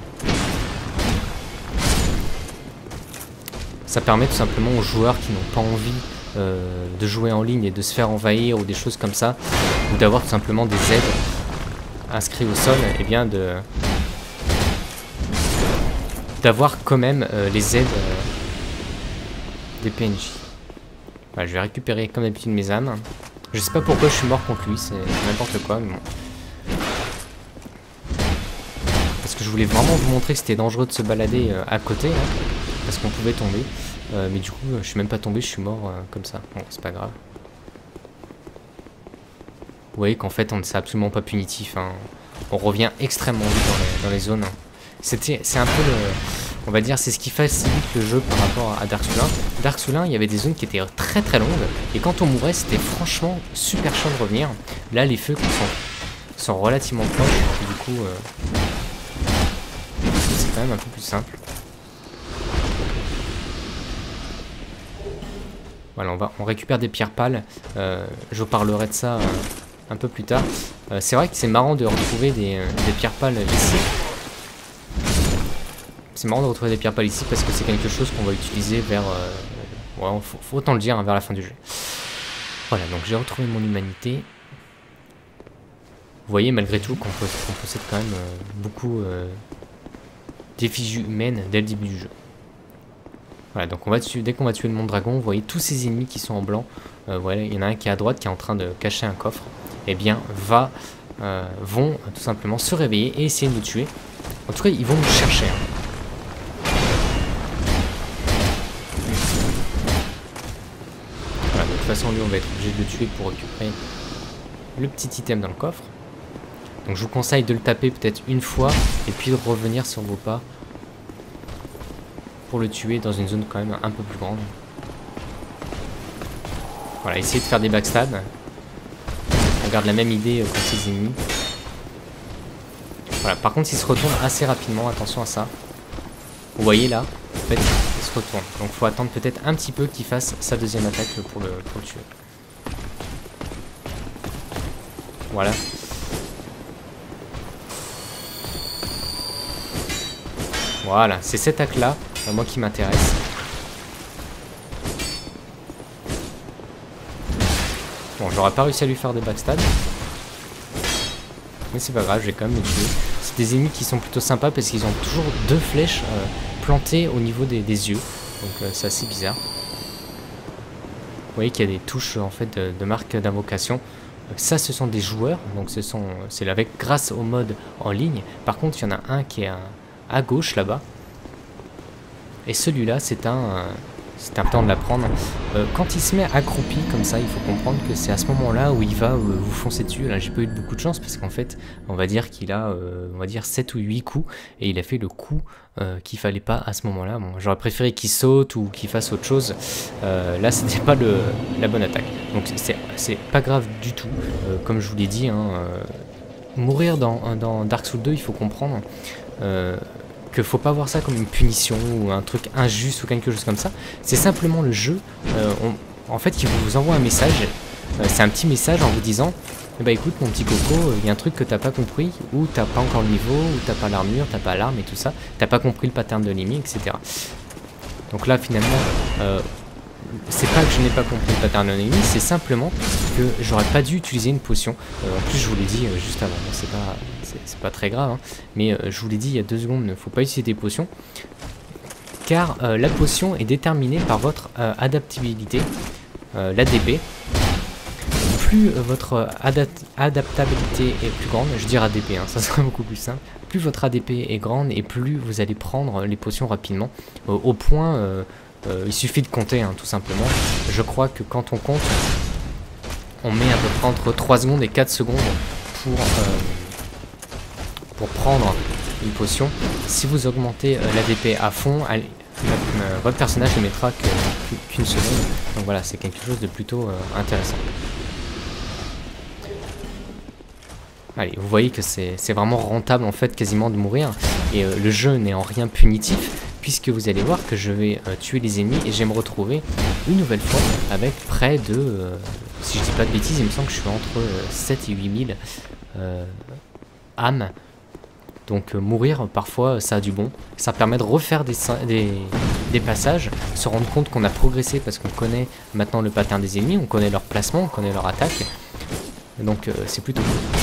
Ça permet tout simplement aux joueurs qui n'ont pas envie euh, de jouer en ligne et de se faire envahir ou des choses comme ça, ou d'avoir tout simplement des aides inscrits au sol, et bien de d'avoir quand même euh, les aides euh, des P N J. Voilà, je vais récupérer comme d'habitude mes âmes. Je sais pas pourquoi je suis mort contre lui, c'est n'importe quoi, mais bon. Parce que je voulais vraiment vous montrer que c'était dangereux de se balader euh, à côté, hein. Parce qu'on pouvait tomber, euh, mais du coup je suis même pas tombé, je suis mort euh, comme ça. Bon, c'est pas grave. Vous voyez qu'en fait on c'est absolument pas punitif, hein. On revient extrêmement vite dans les, dans les zones. C'était, c'est un peu le, on va dire, c'est ce qui facilite le jeu par rapport à Dark Souls un. Dark Souls un, il y avait des zones qui étaient très très longues, et quand on mourait c'était franchement super chiant de revenir. Là les feux sont, sont relativement proches, du coup euh, c'est quand même un peu plus simple. Voilà, on, va, on récupère des pierres pâles. Euh, je vous parlerai de ça euh, un peu plus tard. Euh, c'est vrai que c'est marrant de retrouver des, euh, des pierres pâles ici. C'est marrant de retrouver des pierres pâles ici parce que c'est quelque chose qu'on va utiliser vers... Euh, ouais, faut, faut autant le dire, hein, vers la fin du jeu. Voilà, donc j'ai retrouvé mon humanité. Vous voyez malgré tout qu'on possède, qu'on possède quand même euh, beaucoup euh, d'effigies humaines dès le début du jeu. Voilà, donc on va tuer, dès qu'on va tuer le monde dragon, vous voyez tous ces ennemis qui sont en blanc. Euh, voilà, il y en a un qui est à droite qui est en train de cacher un coffre. Eh bien, va, euh, vont euh, tout simplement se réveiller et essayer de nous tuer. En tout cas, ils vont nous chercher. Hein. Voilà, de toute façon, lui, on va être obligé de le tuer pour récupérer le petit item dans le coffre. Donc je vous conseille de le taper peut-être une fois et puis de revenir sur vos pas pour le tuer dans une zone quand même un peu plus grande. Voilà, essayez de faire des backstabs. On garde la même idée contre ses ennemis. Voilà, par contre il se retourne assez rapidement, attention à ça. Vous voyez là, en fait il se retourne. Donc il faut attendre peut-être un petit peu qu'il fasse sa deuxième attaque pour le, pour le tuer. Voilà. Voilà, c'est cette attaque-là, euh, moi qui m'intéresse. Bon, j'aurais pas réussi à lui faire des backstabs. Mais c'est pas grave, j'ai quand même le tuer. C'est des ennemis qui sont plutôt sympas parce qu'ils ont toujours deux flèches euh, plantées au niveau des, des yeux. Donc euh, c'est assez bizarre. Vous voyez qu'il y a des touches en fait de, de marque d'invocation. Ça, ce sont des joueurs, donc ce sont, c'est avec grâce au mode en ligne. Par contre, il y en a un qui est un, à gauche là-bas. Et celui-là, c'est un, c'est un temps de l'apprendre. Euh, quand il se met accroupi comme ça, il faut comprendre que c'est à ce moment-là où il va euh, vous foncer dessus. Là, j'ai pas eu beaucoup de chance parce qu'en fait, on va dire qu'il a, euh, on va dire sept ou huit coups et il a fait le coup euh, qu'il fallait pas à ce moment-là. Bon, j'aurais préféré qu'il saute ou qu'il fasse autre chose. Euh, là, c'était pas le, la bonne attaque. Donc c'est, c'est pas grave du tout. Euh, comme je vous l'ai dit, hein, euh, mourir dans, dans Dark Souls deux, il faut comprendre. Euh, que faut pas voir ça comme une punition ou un truc injuste ou quelque chose comme ça. C'est simplement le jeu, euh, on, en fait, qui vous envoie un message. Euh, c'est un petit message en vous disant eh ben, écoute mon petit coco, il y a un truc que t'as pas compris, ou t'as pas encore le niveau, ou t'as pas l'armure, t'as pas l'arme et tout ça, t'as pas compris le pattern de l'ennemi, et cetera. Donc là finalement, euh, c'est pas que je n'ai pas compris le pattern de l'ennemi, c'est simplement que j'aurais pas dû utiliser une potion. Euh, en plus je vous l'ai dit euh, juste avant, c'est pas, c'est pas très grave, hein, mais euh, je vous l'ai dit il y a deux secondes, il ne faut pas utiliser des potions, car euh, la potion est déterminée par votre euh, adaptabilité, euh, l'A D P. Plus euh, votre adapt adaptabilité est plus grande, je dirais A D P, hein, ça sera beaucoup plus simple, plus votre A D P est grande et plus vous allez prendre les potions rapidement, euh, au point... Euh, Euh, il suffit de compter, hein, tout simplement. Je crois que quand on compte, on met à peu près entre trois secondes et quatre secondes pour, euh, pour prendre une potion. Si vous augmentez euh, l'A D P à fond, elle, euh, votre personnage ne mettra qu'une seconde. Donc voilà, c'est quelque chose de plutôt euh, intéressant. Allez, vous voyez que c'est vraiment rentable en fait quasiment de mourir. Et euh, le jeu n'est en rien punitif, puisque vous allez voir que je vais euh, tuer les ennemis et je vais me retrouver une nouvelle fois avec près de, euh, si je dis pas de bêtises, il me semble que je suis entre euh, sept et huit mille euh, âmes. Donc euh, mourir, parfois, ça a du bon. Ça permet de refaire des, des, des passages, se rendre compte qu'on a progressé parce qu'on connaît maintenant le pattern des ennemis, on connaît leur placement, on connaît leur attaque. Donc euh, c'est plutôt cool.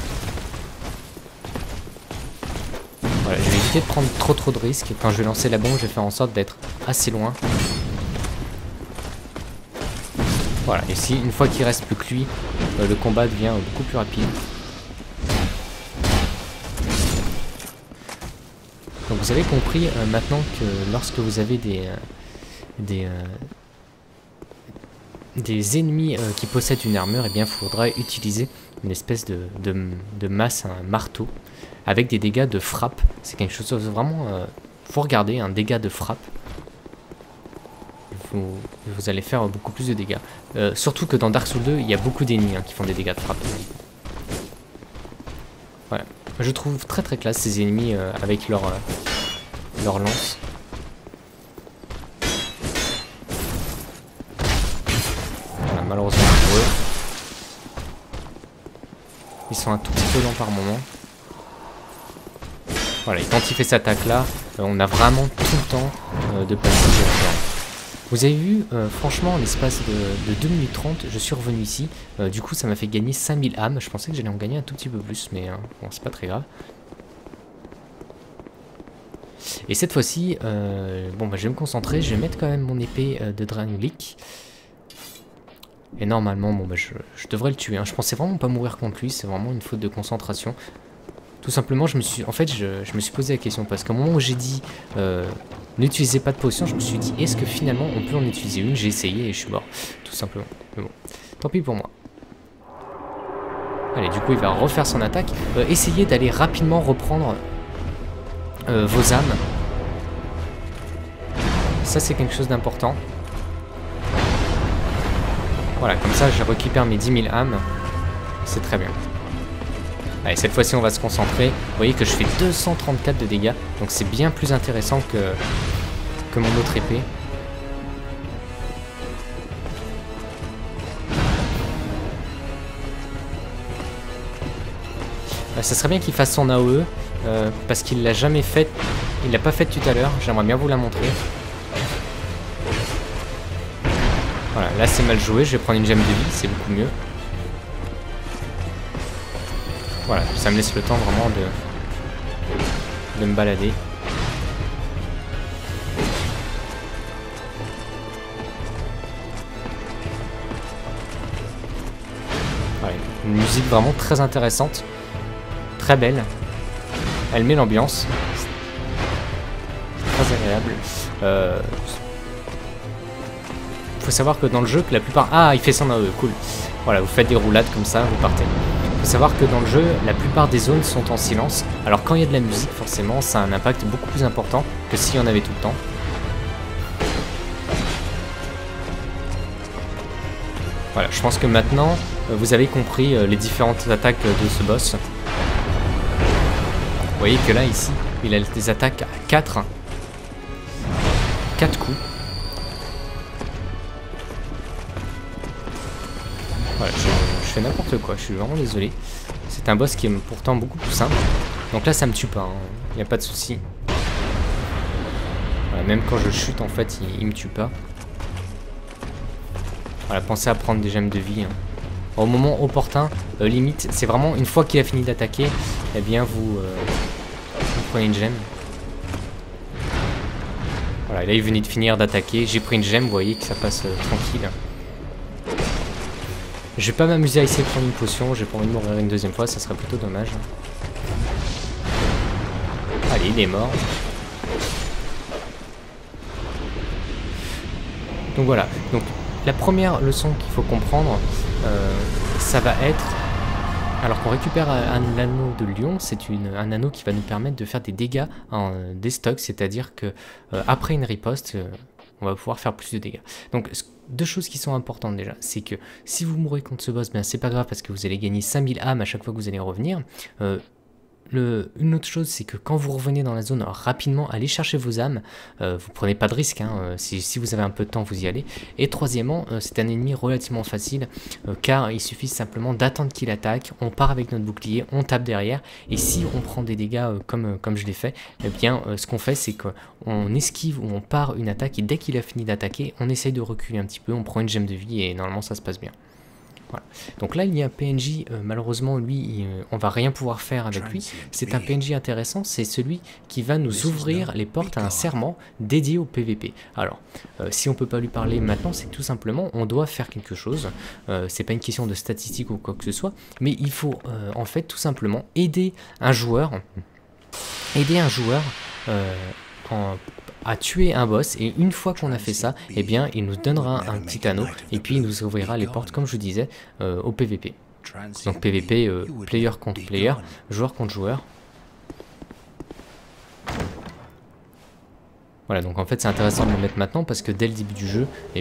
Voilà, je vais éviter de prendre trop trop de risques. Quand je vais lancer la bombe, je vais faire en sorte d'être assez loin. Voilà, et si une fois qu'il reste plus que lui, euh, le combat devient euh, beaucoup plus rapide. Donc vous avez compris euh, maintenant que lorsque vous avez des euh, des, euh, des ennemis euh, qui possèdent une armure, eh bien il faudra utiliser une espèce de, de, de masse, un marteau, avec des dégâts de frappe. C'est quelque chose de vraiment... Euh, faut regarder, un dégât de frappe. Vous, vous allez faire beaucoup plus de dégâts. Euh, surtout que dans Dark Souls deux, il y a beaucoup d'ennemis hein, qui font des dégâts de frappe. Voilà. Je trouve très très classe ces ennemis euh, avec leur, euh, leur lance. Voilà, malheureusement pour eux. Ils sont un tout petit peu lents par moment. Voilà, et quand il fait cette attaque-là, euh, on a vraiment tout le temps euh, de passer. Vous avez vu, euh, franchement, en l'espace de, de deux minutes trente, je suis revenu ici. Euh, du coup, ça m'a fait gagner cinq mille âmes. Je pensais que j'allais en gagner un tout petit peu plus, mais euh, bon, c'est pas très grave. Et cette fois-ci, euh, bon, bah, je vais me concentrer. Je vais mettre quand même mon épée euh, de Drangleic. Et normalement, bon, bah, je, je devrais le tuer. Hein. Je pensais vraiment pas mourir contre lui. C'est vraiment une faute de concentration. Tout simplement, je me suis, en fait, je, je me suis posé la question parce qu'au moment où j'ai dit euh, n'utilisez pas de potion, je me suis dit est-ce que finalement on peut en utiliser une? J'ai essayé et je suis mort, tout simplement. Mais bon, tant pis pour moi. Allez, du coup, il va refaire son attaque. Euh, essayez d'aller rapidement reprendre euh, vos âmes. Ça, c'est quelque chose d'important. Voilà, comme ça, je récupère mes dix mille âmes. C'est très bien. Allez, cette fois-ci, on va se concentrer. Vous voyez que je fais deux cent trente-quatre de dégâts. Donc c'est bien plus intéressant que, que mon autre épée. Euh, ça serait bien qu'il fasse son A O E. Euh, parce qu'il l'a jamais fait. Il l'a pas fait tout à l'heure. J'aimerais bien vous la montrer. Voilà, là c'est mal joué. Je vais prendre une gemme de vie. C'est beaucoup mieux. Voilà, ça me laisse le temps vraiment de, de me balader. Voilà, une musique vraiment très intéressante, très belle. Elle met l'ambiance. C'est très agréable. Euh, faut savoir que dans le jeu, que la plupart... Ah, il fait son A O E, cool. Voilà, vous faites des roulades comme ça, vous partez. Il faut savoir que dans le jeu, la plupart des zones sont en silence. Alors quand il y a de la musique, forcément, ça a un impact beaucoup plus important que s'il y en avait tout le temps. Voilà, je pense que maintenant, vous avez compris les différentes attaques de ce boss. Vous voyez que là, ici, il a des attaques à quatre. quatre coups. Voilà, je, je fais n'importe quoi, je suis vraiment désolé. C'est un boss qui est pourtant beaucoup plus simple. Donc là, ça me tue pas, il n'y a pas de souci. Voilà, même quand je chute, en fait, il, il me tue pas. Voilà, pensez à prendre des gemmes de vie. Hein. Au moment opportun, euh, limite, c'est vraiment une fois qu'il a fini d'attaquer, eh bien, vous, euh, vous prenez une gemme. Voilà, là, il venait de finir d'attaquer. J'ai pris une gemme, vous voyez que ça passe euh, tranquille. Je vais pas m'amuser à essayer de prendre une potion, j'ai pas envie de mourir une deuxième fois, ça serait plutôt dommage. Allez, il est mort. Donc voilà, donc la première leçon qu'il faut comprendre, euh, ça va être... Alors qu'on récupère un, un anneau de lion, c'est un anneau qui va nous permettre de faire des dégâts en euh, déstock, c'est-à-dire que euh, après une riposte, euh, on va pouvoir faire plus de dégâts. Donc deux choses qui sont importantes déjà, c'est que si vous mourrez contre ce boss, ben c'est pas grave parce que vous allez gagner cinq mille âmes à chaque fois que vous allez revenir. Euh, Le, une autre chose, c'est que quand vous revenez dans la zone, alors, rapidement, allez chercher vos âmes. Euh, vous prenez pas de risque, hein, euh, si, si vous avez un peu de temps, vous y allez. Et troisièmement, euh, c'est un ennemi relativement facile, euh, car il suffit simplement d'attendre qu'il attaque. On part avec notre bouclier, on tape derrière. Et si on prend des dégâts euh, comme, euh, comme je l'ai fait, eh bien, euh, ce qu'on fait, c'est qu'on esquive ou on part une attaque. Et dès qu'il a fini d'attaquer, on essaye de reculer un petit peu, on prend une gemme de vie et normalement, ça se passe bien. Voilà. Donc là il y a un P N J, euh, malheureusement lui il, euh, on va rien pouvoir faire avec lui. C'est un P N J intéressant, c'est celui qui va nous ouvrir les portes à un serment dédié au P V P. Alors euh, si on peut pas lui parler maintenant, c'est tout simplement on doit faire quelque chose. euh, C'est pas une question de statistique ou quoi que ce soit, mais il faut euh, en fait tout simplement aider un joueur aider un joueur euh, en à tuer un boss, et une fois qu'on a fait ça, eh bien il nous donnera un petit anneau et puis il nous ouvrira les portes, comme je vous disais, euh, au P V P. Donc P V P, euh, player contre player, joueur contre joueur. Voilà, donc en fait c'est intéressant de le mettre maintenant parce que dès le début du jeu, eh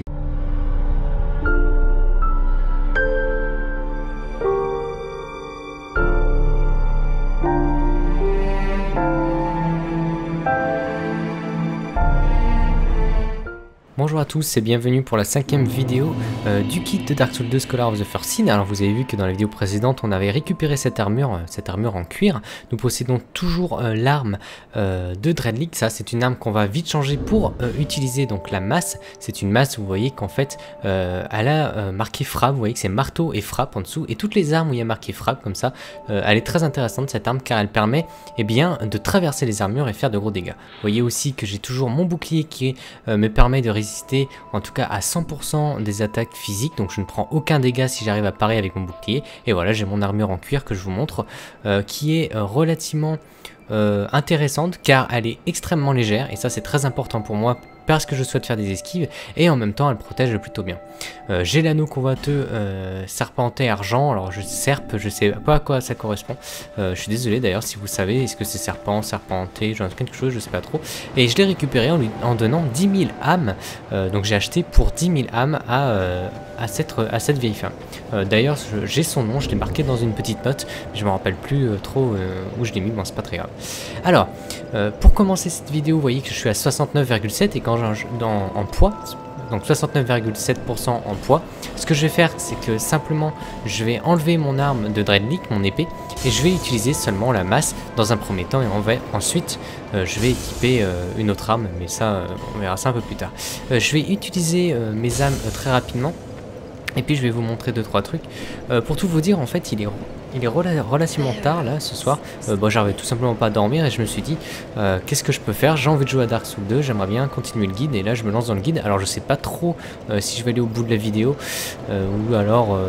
Bonjour à tous et bienvenue pour la cinquième vidéo euh, du kit de Dark Souls deux Scholar of the First Sin. Alors vous avez vu que dans la vidéo précédente on avait récupéré cette armure, euh, cette armure en cuir. Nous possédons toujours euh, l'arme euh, de Dreadlick. Ça c'est une arme qu'on va vite changer pour euh, utiliser donc la masse. C'est une masse, vous voyez qu'en fait euh, elle a euh, marqué frappe, vous voyez que c'est marteau et frappe en dessous. Et toutes les armes où il y a marqué frappe comme ça, euh, elle est très intéressante cette arme car elle permet eh bien, de traverser les armures et faire de gros dégâts. Vous voyez aussi que j'ai toujours mon bouclier qui euh, me permet de résister en tout cas à cent pour cent des attaques physiques, donc je ne prends aucun dégât si j'arrive à parer avec mon bouclier. Et voilà, j'ai mon armure en cuir que je vous montre euh, qui est euh, relativement euh, intéressante car elle est extrêmement légère et ça c'est très important pour moi parce que je souhaite faire des esquives et en même temps elle protège plutôt bien. Euh, j'ai l'anneau convoiteux euh, serpenté argent, alors je serpe, je sais pas à quoi ça correspond, euh, je suis désolé d'ailleurs si vous savez, est-ce que c'est serpent, serpenté, genre quelque chose, je sais pas trop. Et je l'ai récupéré en lui en donnant dix mille âmes, euh, donc j'ai acheté pour dix mille âmes à, euh, à, cette, à cette vieille femme. Euh, d'ailleurs j'ai son nom, je l'ai marqué dans une petite note, mais je me rappelle plus euh, trop euh, où je l'ai mis, bon c'est pas très grave. Alors, euh, pour commencer cette vidéo, vous voyez que je suis à soixante-neuf virgule sept et quand Dans, en poids, donc soixante-neuf virgule sept pour cent en poids. Ce que je vais faire, c'est que simplement je vais enlever mon arme de Dreadlick, mon épée, et je vais utiliser seulement la masse dans un premier temps, et on va, ensuite euh, je vais équiper euh, une autre arme, mais ça euh, on verra ça un peu plus tard. Euh, je vais utiliser euh, mes âmes euh, très rapidement, et puis je vais vous montrer deux trois trucs. Euh, pour tout vous dire, en fait il est Il est rela relativement tard là ce soir, euh, bon, j'arrivais tout simplement pas à dormir et je me suis dit euh, qu'est-ce que je peux faire, j'ai envie de jouer à Dark Souls deux, j'aimerais bien continuer le guide et là je me lance dans le guide. Alors je sais pas trop euh, si je vais aller au bout de la vidéo euh, ou alors euh,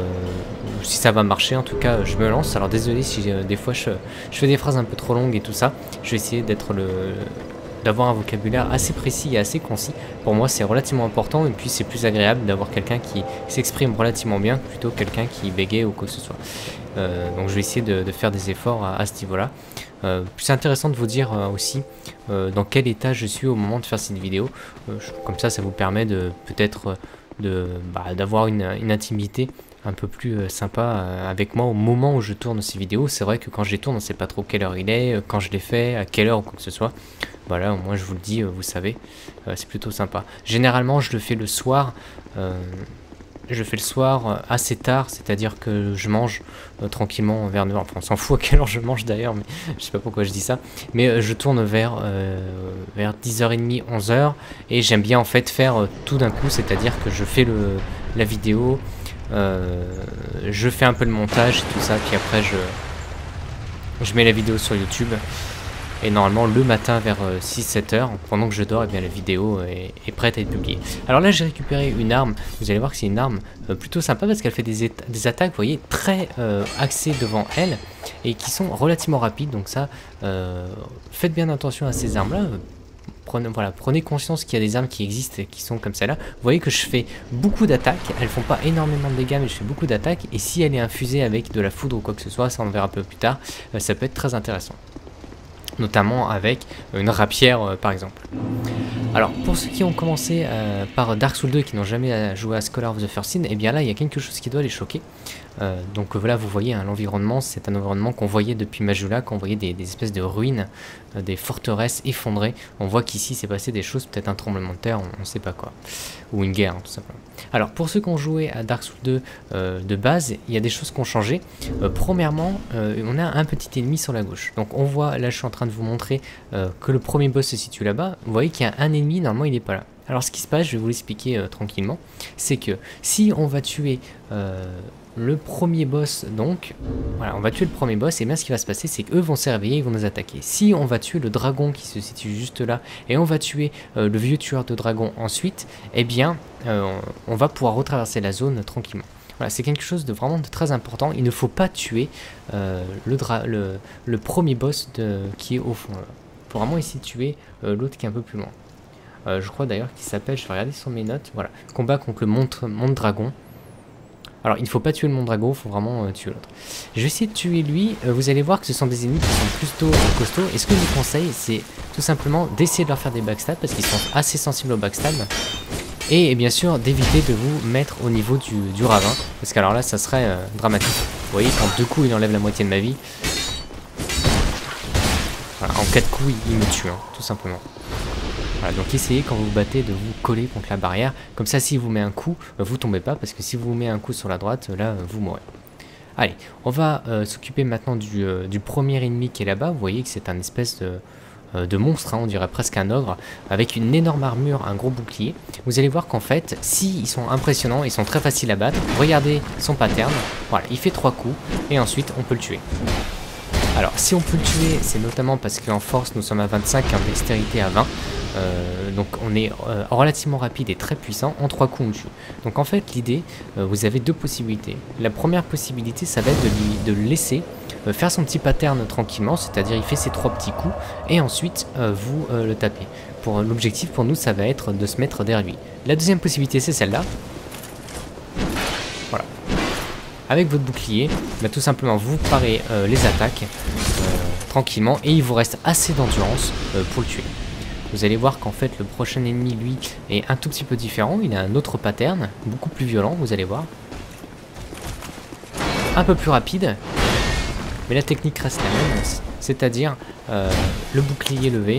si ça va marcher, en tout cas je me lance. Alors désolé si euh, des fois je, je fais des phrases un peu trop longues et tout ça, je vais essayer d'être le... d'avoir un vocabulaire assez précis et assez concis. Pour moi c'est relativement important et puis c'est plus agréable d'avoir quelqu'un qui s'exprime relativement bien plutôt que quelqu'un qui bégaye ou quoi que ce soit. Euh, donc je vais essayer de, de faire des efforts à, à ce niveau là. Euh, c'est intéressant de vous dire euh, aussi euh, dans quel état je suis au moment de faire cette vidéo. Euh, je, comme ça ça vous permet de peut-être de bah, d'avoir une, une intimité un peu plus euh, sympa euh, avec moi au moment où je tourne ces vidéos. C'est vrai que quand je les tourne on sait pas trop quelle heure il est, euh, quand je les fais, à quelle heure ou quoi que ce soit. Voilà, au moins je vous le dis, euh, vous savez, euh, c'est plutôt sympa. Généralement je le fais le soir, euh, je fais le soir euh, assez tard, c'est-à-dire que je mange euh, tranquillement vers neuf heures, enfin on s'en fout à quelle heure je mange d'ailleurs, mais je sais pas pourquoi je dis ça, mais euh, je tourne vers, euh, vers dix heures trente, onze heures, et j'aime bien en fait faire euh, tout d'un coup, c'est-à-dire que je fais le, la vidéo, euh, je fais un peu le montage et tout ça, puis après je, je mets la vidéo sur YouTube. Et normalement le matin vers euh, six sept heures, pendant que je dors, et eh bien la vidéo est, est prête à être publiée. Alors là j'ai récupéré une arme, vous allez voir que c'est une arme euh, plutôt sympa parce qu'elle fait des, des attaques, vous voyez, très euh, axées devant elle et qui sont relativement rapides. Donc ça, euh, faites bien attention à ces armes là. Prenez, voilà, prenez conscience qu'il y a des armes qui existent et qui sont comme celle-là. Vous voyez que je fais beaucoup d'attaques, elles font pas énormément de dégâts mais je fais beaucoup d'attaques, et si elle est infusée avec de la foudre ou quoi que ce soit, ça on verra un peu plus tard, euh, ça peut être très intéressant. Notamment avec une rapière euh, par exemple. Alors pour ceux qui ont commencé euh, par Dark Souls deux et qui n'ont jamais joué à Scholar of the First Sin, et eh bien là il y a quelque chose qui doit les choquer. Euh, donc euh, voilà, vous voyez hein, l'environnement, c'est un environnement qu'on voyait depuis Majula, qu'on voyait des, des espèces de ruines, euh, des forteresses effondrées. On voit qu'ici s'est passé des choses, peut-être un tremblement de terre, on ne sait pas quoi, ou une guerre hein, tout simplement. Alors pour ceux qui ont joué à Dark Souls deux euh, de base, il y a des choses qui ont changé. Euh, premièrement, euh, on a un petit ennemi sur la gauche. Donc on voit, là je suis en train de vous montrer euh, que le premier boss se situe là-bas. Vous voyez qu'il y a un ennemi, normalement il n'est pas là. Alors ce qui se passe, je vais vous l'expliquer euh, tranquillement, c'est que si on va tuer euh, le premier boss, donc voilà, on va tuer le premier boss, et bien ce qui va se passer c'est qu'eux vont se réveiller, ils vont nous attaquer. Si on va tuer le dragon qui se situe juste là, et on va tuer euh, le vieux tueur de dragon ensuite, et eh bien euh, on va pouvoir retraverser la zone tranquillement. Voilà, c'est quelque chose de vraiment de très important. Il ne faut pas tuer euh, le, le, le premier boss de, qui est au fond. Il faut vraiment essayer de tuer euh, l'autre qui est un peu plus loin. Euh, je crois d'ailleurs qu'il s'appelle, je vais regarder sur mes notes, voilà, combat contre le monde, monde dragon. Alors il ne faut pas tuer le monde dragon, il faut vraiment euh, tuer l'autre. Je vais essayer de tuer lui, euh, vous allez voir que ce sont des ennemis qui sont plutôt euh, costauds. Et ce que je vous conseille, c'est tout simplement d'essayer de leur faire des backstabs, parce qu'ils sont assez sensibles au backstab. Et, et bien sûr d'éviter de vous mettre au niveau du, du ravin, parce qu'alors là ça serait euh, dramatique. Vous voyez, quand deux coups il enlève la moitié de ma vie. Voilà, en quatre coups il, il me tue, hein, tout simplement. Voilà, donc essayez quand vous vous battez de vous coller contre la barrière. Comme ça, si vous met un coup, vous tombez pas. Parce que si vous met un coup sur la droite, là, vous mourrez. Allez, on va euh, s'occuper maintenant du, euh, du premier ennemi qui est là-bas. Vous voyez que c'est un espèce de, euh, de monstre, hein, on dirait presque un ogre, avec une énorme armure, un gros bouclier. Vous allez voir qu'en fait, s'ils sont impressionnants, ils sont très faciles à battre. Regardez son pattern. Voilà, il fait trois coups et ensuite on peut le tuer. Alors, si on peut le tuer, c'est notamment parce qu'en force, nous sommes à vingt-cinq, en dextérité à vingt. Euh, donc on est euh, relativement rapide et très puissant, en trois coups on le tue. Donc en fait l'idée, euh, vous avez deux possibilités. La première possibilité, ça va être de, lui, de le laisser euh, faire son petit pattern tranquillement, c'est-à-dire il fait ses trois petits coups et ensuite euh, vous euh, le tapez. Pour l'objectif pour nous, ça va être de se mettre derrière lui. La deuxième possibilité, c'est celle-là. Voilà. Avec votre bouclier, bah, tout simplement vous parez euh, les attaques euh, tranquillement et il vous reste assez d'endurance euh, pour le tuer. Vous allez voir qu'en fait le prochain ennemi lui est un tout petit peu différent, il a un autre pattern, beaucoup plus violent, vous allez voir. Un peu plus rapide, mais la technique reste la même, c'est-à-dire euh, le bouclier levé.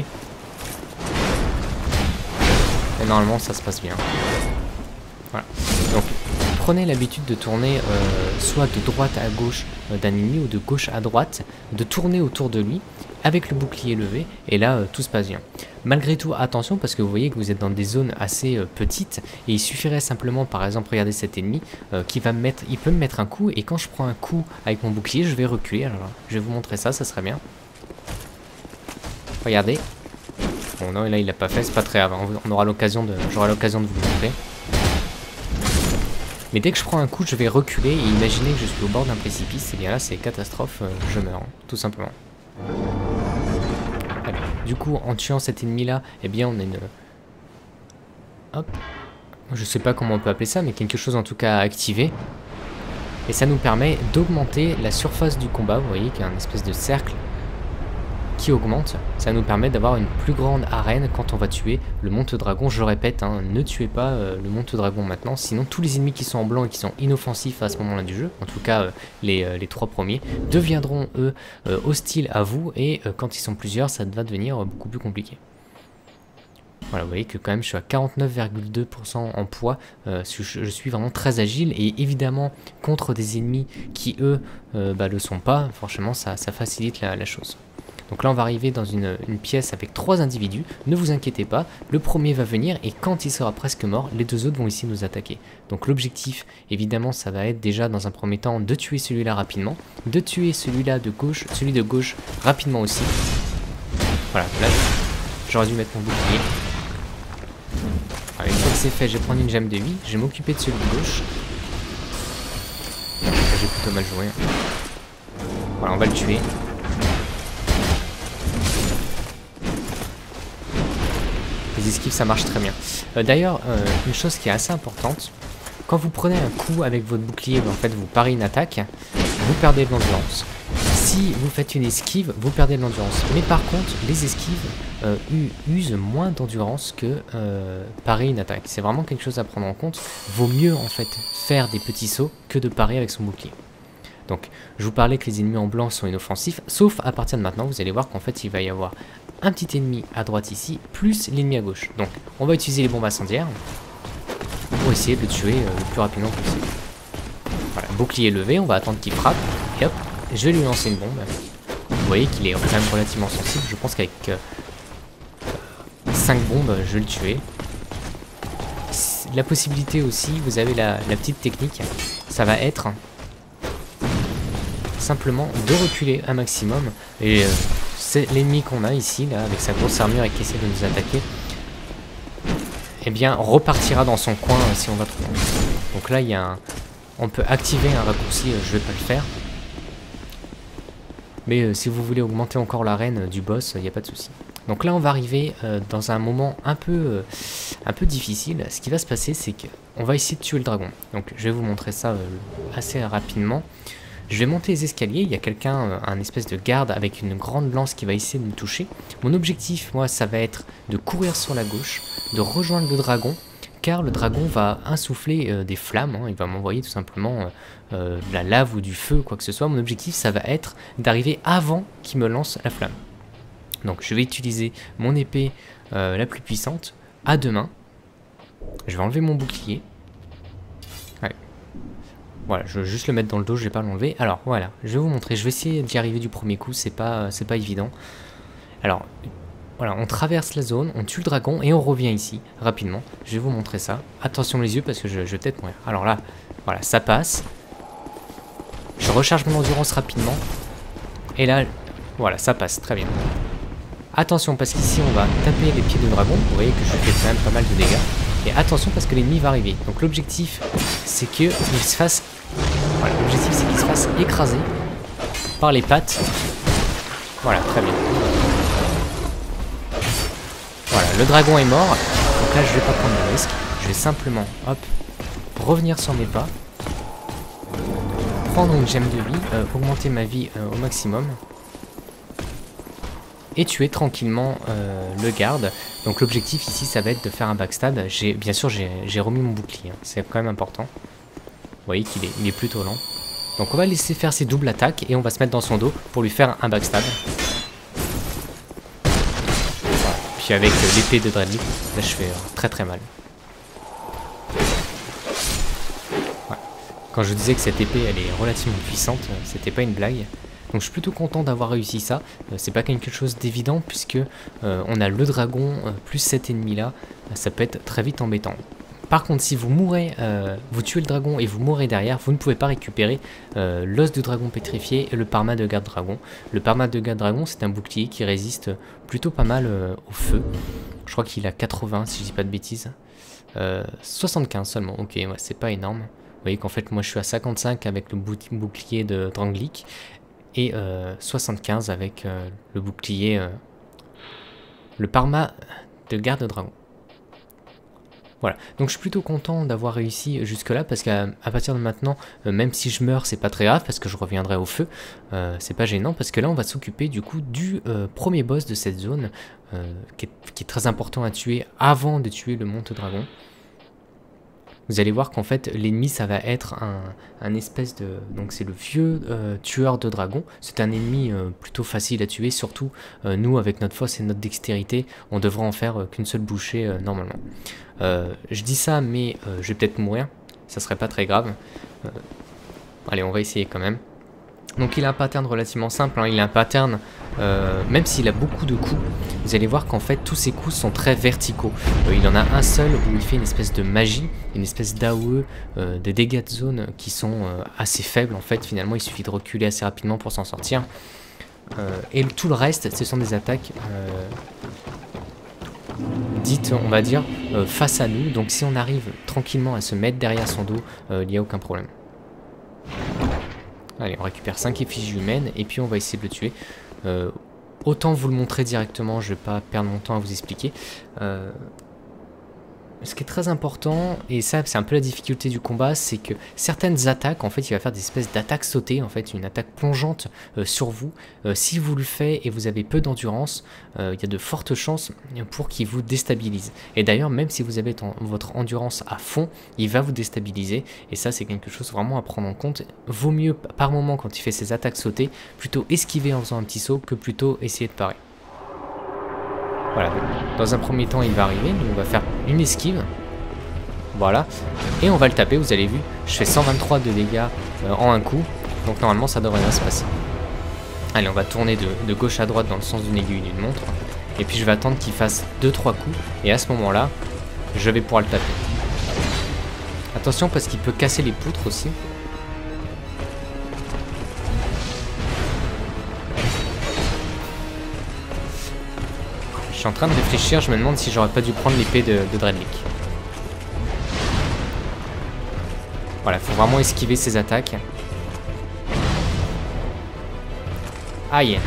Et normalement ça se passe bien. Voilà. Donc prenez l'habitude de tourner euh, soit de droite à gauche euh, d'un ennemi ou de gauche à droite, de tourner autour de lui avec le bouclier levé et là euh, tout se passe bien. Malgré tout, attention parce que vous voyez que vous êtes dans des zones assez euh, petites et il suffirait simplement, par exemple, regardez cet ennemi euh, qui va me mettre, il peut me mettre un coup et quand je prends un coup avec mon bouclier, je vais reculer. Alors, je vais vous montrer ça, ça serait bien. Regardez. Bon non, là il l'a pas fait, c'est pas très grave. On aura l'occasion de, j'aurai l'occasion de vous le montrer. Mais dès que je prends un coup, je vais reculer et imaginez que je suis au bord d'un précipice, et bien là c'est catastrophe, euh, je meurs, hein, tout simplement. Allez. Du coup, en tuant cet ennemi-là, eh bien on a une... Hop. Je sais pas comment on peut appeler ça, mais quelque chose en tout cas à activer. Et ça nous permet d'augmenter la surface du combat, vous voyez qu'il y a un espèce de cercle qui augmente. Ça nous permet d'avoir une plus grande arène quand on va tuer le monte-dragon. Je le répète, hein, ne tuez pas euh, le monte-dragon maintenant, sinon tous les ennemis qui sont en blanc et qui sont inoffensifs à ce moment-là du jeu, en tout cas euh, les, euh, les trois premiers, deviendront eux euh, hostiles à vous et euh, quand ils sont plusieurs, ça va devenir euh, beaucoup plus compliqué. Voilà, vous voyez que quand même je suis à quarante-neuf virgule deux pour cent en poids, euh, je, je suis vraiment très agile et évidemment contre des ennemis qui eux euh, bah, le sont pas, franchement ça, ça facilite la, la chose. Donc là on va arriver dans une, une pièce avec trois individus, ne vous inquiétez pas, le premier va venir et quand il sera presque mort, les deux autres vont ici nous attaquer. Donc l'objectif évidemment ça va être déjà dans un premier temps de tuer celui-là rapidement, de tuer celui-là de gauche, celui de gauche rapidement aussi. Voilà, là j'aurais dû mettre mon bouclier. Voilà, une fois que c'est fait, je vais prendre une gemme de vie, je vais m'occuper de celui de gauche. J'ai plutôt mal joué. Voilà, on va le tuer. Les esquives ça marche très bien. Euh, D'ailleurs, euh, une chose qui est assez importante, quand vous prenez un coup avec votre bouclier, en fait vous parez une attaque, vous perdez de l'endurance. Si vous faites une esquive, vous perdez de l'endurance. Mais par contre, les esquives euh, usent moins d'endurance que euh, parer une attaque. C'est vraiment quelque chose à prendre en compte. Vaut mieux en fait faire des petits sauts que de parer avec son bouclier. Donc, je vous parlais que les ennemis en blanc sont inoffensifs, sauf à partir de maintenant, vous allez voir qu'en fait, il va y avoir un petit ennemi à droite ici, plus l'ennemi à gauche. Donc, on va utiliser les bombes incendiaires pour essayer de le tuer euh, le plus rapidement possible. Voilà, bouclier levé, on va attendre qu'il frappe, et hop, je vais lui lancer une bombe. Vous voyez qu'il est quand même relativement sensible, je pense qu'avec euh, cinq bombes, je vais le tuer. La possibilité aussi, vous avez la, la petite technique, ça va être simplement de reculer un maximum et euh, c'est l'ennemi qu'on a ici là avec sa grosse armure et qui essaie de nous attaquer, et eh bien repartira dans son coin euh, si on va trop loin. Donc là il y a un... on peut activer un raccourci, euh, je vais pas le faire, mais euh, si vous voulez augmenter encore l'arène euh, du boss, il euh, n'y a pas de souci. Donc là on va arriver euh, dans un moment un peu euh, un peu difficile. Ce qui va se passer, c'est qu'on va essayer de tuer le dragon. Donc je vais vous montrer ça euh, assez rapidement. Je vais monter les escaliers, il y a quelqu'un, un espèce de garde avec une grande lance qui va essayer de me toucher. Mon objectif, moi, ça va être de courir sur la gauche, de rejoindre le dragon, car le dragon va insuffler euh, des flammes, hein, il va m'envoyer tout simplement euh, euh, de la lave ou du feu, quoi que ce soit. Mon objectif, ça va être d'arriver avant qu'il me lance la flamme. Donc je vais utiliser mon épée euh, la plus puissante à deux mains. Je vais enlever mon bouclier. Allez. Voilà, je vais juste le mettre dans le dos, je vais pas l'enlever. Alors voilà, je vais vous montrer, je vais essayer d'y arriver du premier coup, c'est pas, c'est pas évident. Alors, voilà, on traverse la zone, on tue le dragon et on revient ici, rapidement. Je vais vous montrer ça. Attention les yeux parce que je, je vais peut-être mourir. Alors là, voilà, ça passe. Je recharge mon endurance rapidement. Et là, voilà, ça passe, très bien. Attention parce qu'ici on va taper les pieds de dragon. Vous voyez que je fais quand même pas mal de dégâts. Et attention parce que l'ennemi va arriver. Donc l'objectif c'est qu'il se fasse... Voilà, l'objectif c'est qu'il se fasse écraser par les pattes. Voilà, très bien. Voilà, le dragon est mort. Donc là je vais pas prendre de risque. Je vais simplement, hop, revenir sur mes pas. Prendre une gemme de vie, euh, augmenter ma vie euh, au maximum. Et tuer tranquillement euh, le garde. Donc l'objectif ici ça va être de faire un backstab. Bien sûr j'ai remis mon bouclier, hein. C'est quand même important. Vous voyez qu'il est, il est plutôt lent. Donc on va laisser faire ses doubles attaques et on va se mettre dans son dos pour lui faire un backstab. Voilà. Puis avec euh, l'épée de Dreadlick, là je fais euh, très très mal. Voilà. Quand je disais que cette épée elle est relativement puissante, euh, c'était pas une blague. Donc je suis plutôt content d'avoir réussi ça, euh, c'est pas quelque chose d'évident puisque euh, on a le dragon euh, plus cet ennemi là, euh, ça peut être très vite embêtant. Par contre si vous mourrez, euh, vous tuez le dragon et vous mourrez derrière, vous ne pouvez pas récupérer euh, l'os de dragon pétrifié et le parma de garde dragon. Le parma de garde dragon c'est un bouclier qui résiste plutôt pas mal euh, au feu, je crois qu'il a quatre-vingts si je dis pas de bêtises, euh, soixante-quinze seulement, ok ouais, c'est pas énorme. Vous voyez qu'en fait moi je suis à cinquante-cinq avec le bouclier de Drangleic. Et euh, soixante-quinze avec euh, le bouclier, euh, le parma de garde dragon. Voilà, donc je suis plutôt content d'avoir réussi jusque là parce qu'à à partir de maintenant, euh, même si je meurs, c'est pas très grave parce que je reviendrai au feu. Euh, c'est pas gênant parce que là on va s'occuper du coup du euh, premier boss de cette zone euh, qui, est, qui est très important à tuer avant de tuer le monte dragon. Vous allez voir qu'en fait l'ennemi ça va être un, un espèce de... Donc c'est le vieux euh, tueur de dragons. C'est un ennemi euh, plutôt facile à tuer. Surtout euh, nous avec notre force et notre dextérité on devrait en faire euh, qu'une seule bouchée euh, normalement. Euh, je dis ça mais euh, je vais peut-être mourir. Ça serait pas très grave. Euh, allez on va essayer quand même. Donc il a un pattern relativement simple, hein. Il a un pattern, euh, même s'il a beaucoup de coups, vous allez voir qu'en fait tous ses coups sont très verticaux. Euh, il en a un seul où il fait une espèce de magie, une espèce d'A O E, euh, de dégâts de zone qui sont euh, assez faibles en fait. Finalement il suffit de reculer assez rapidement pour s'en sortir. Euh, et tout le reste ce sont des attaques euh, dites on va dire euh, face à nous. Donc si on arrive tranquillement à se mettre derrière son dos, euh, il n'y a aucun problème. Allez, on récupère cinq effigies humaines et puis on va essayer de le tuer. Euh, autant vous le montrer directement, je ne vais pas perdre mon temps à vous expliquer. Euh, ce qui est très important, et ça c'est un peu la difficulté du combat, c'est que certaines attaques, en fait il va faire des espèces d'attaques sautées, en fait une attaque plongeante euh, sur vous. Euh, si vous le faites et vous avez peu d'endurance, euh, il y a de fortes chances pour qu'il vous déstabilise. Et d'ailleurs même si vous avez ton, votre endurance à fond, il va vous déstabiliser, et ça c'est quelque chose vraiment à prendre en compte. Vaut mieux par moment quand il fait ses attaques sautées, plutôt esquiver en faisant un petit saut que plutôt essayer de parer. Voilà, dans un premier temps il va arriver, donc on va faire une esquive, voilà, et on va le taper, vous avez vu, je fais cent vingt-trois de dégâts euh, en un coup, donc normalement ça devrait bien se passer. Allez, on va tourner de, de gauche à droite dans le sens d'une aiguille d'une montre, et puis je vais attendre qu'il fasse deux trois coups, et à ce moment-là, je vais pouvoir le taper. Attention parce qu'il peut casser les poutres aussi. Je suis en train de réfléchir, je me demande si j'aurais pas dû prendre l'épée de, de Drangleic. Voilà, faut vraiment esquiver ses attaques. Aïe.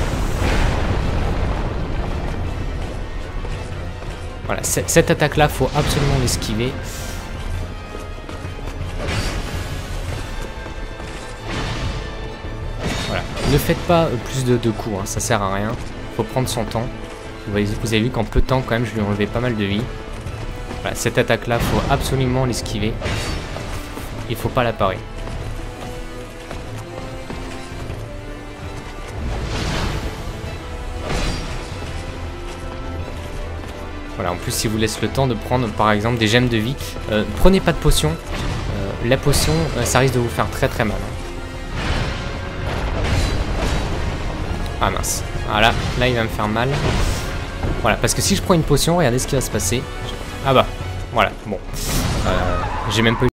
Voilà, cette attaque-là, faut absolument l'esquiver. Voilà, ne faites pas plus de, de coups, hein, ça sert à rien. Faut prendre son temps. Vous, voyez, vous avez vu qu'en peu de temps, quand même, je lui ai enlevé pas mal de vie. Voilà, cette attaque-là, faut absolument l'esquiver. Il faut pas la parer. Voilà, en plus, si vous laisse le temps de prendre, par exemple, des gemmes de vie, euh, prenez pas de potion. Euh, la potion, euh, ça risque de vous faire très très mal. Ah mince. Voilà, là, il va me faire mal. Voilà, parce que si je prends une potion, regardez ce qui va se passer. Ah bah, voilà, bon. Euh, j'ai même pas eu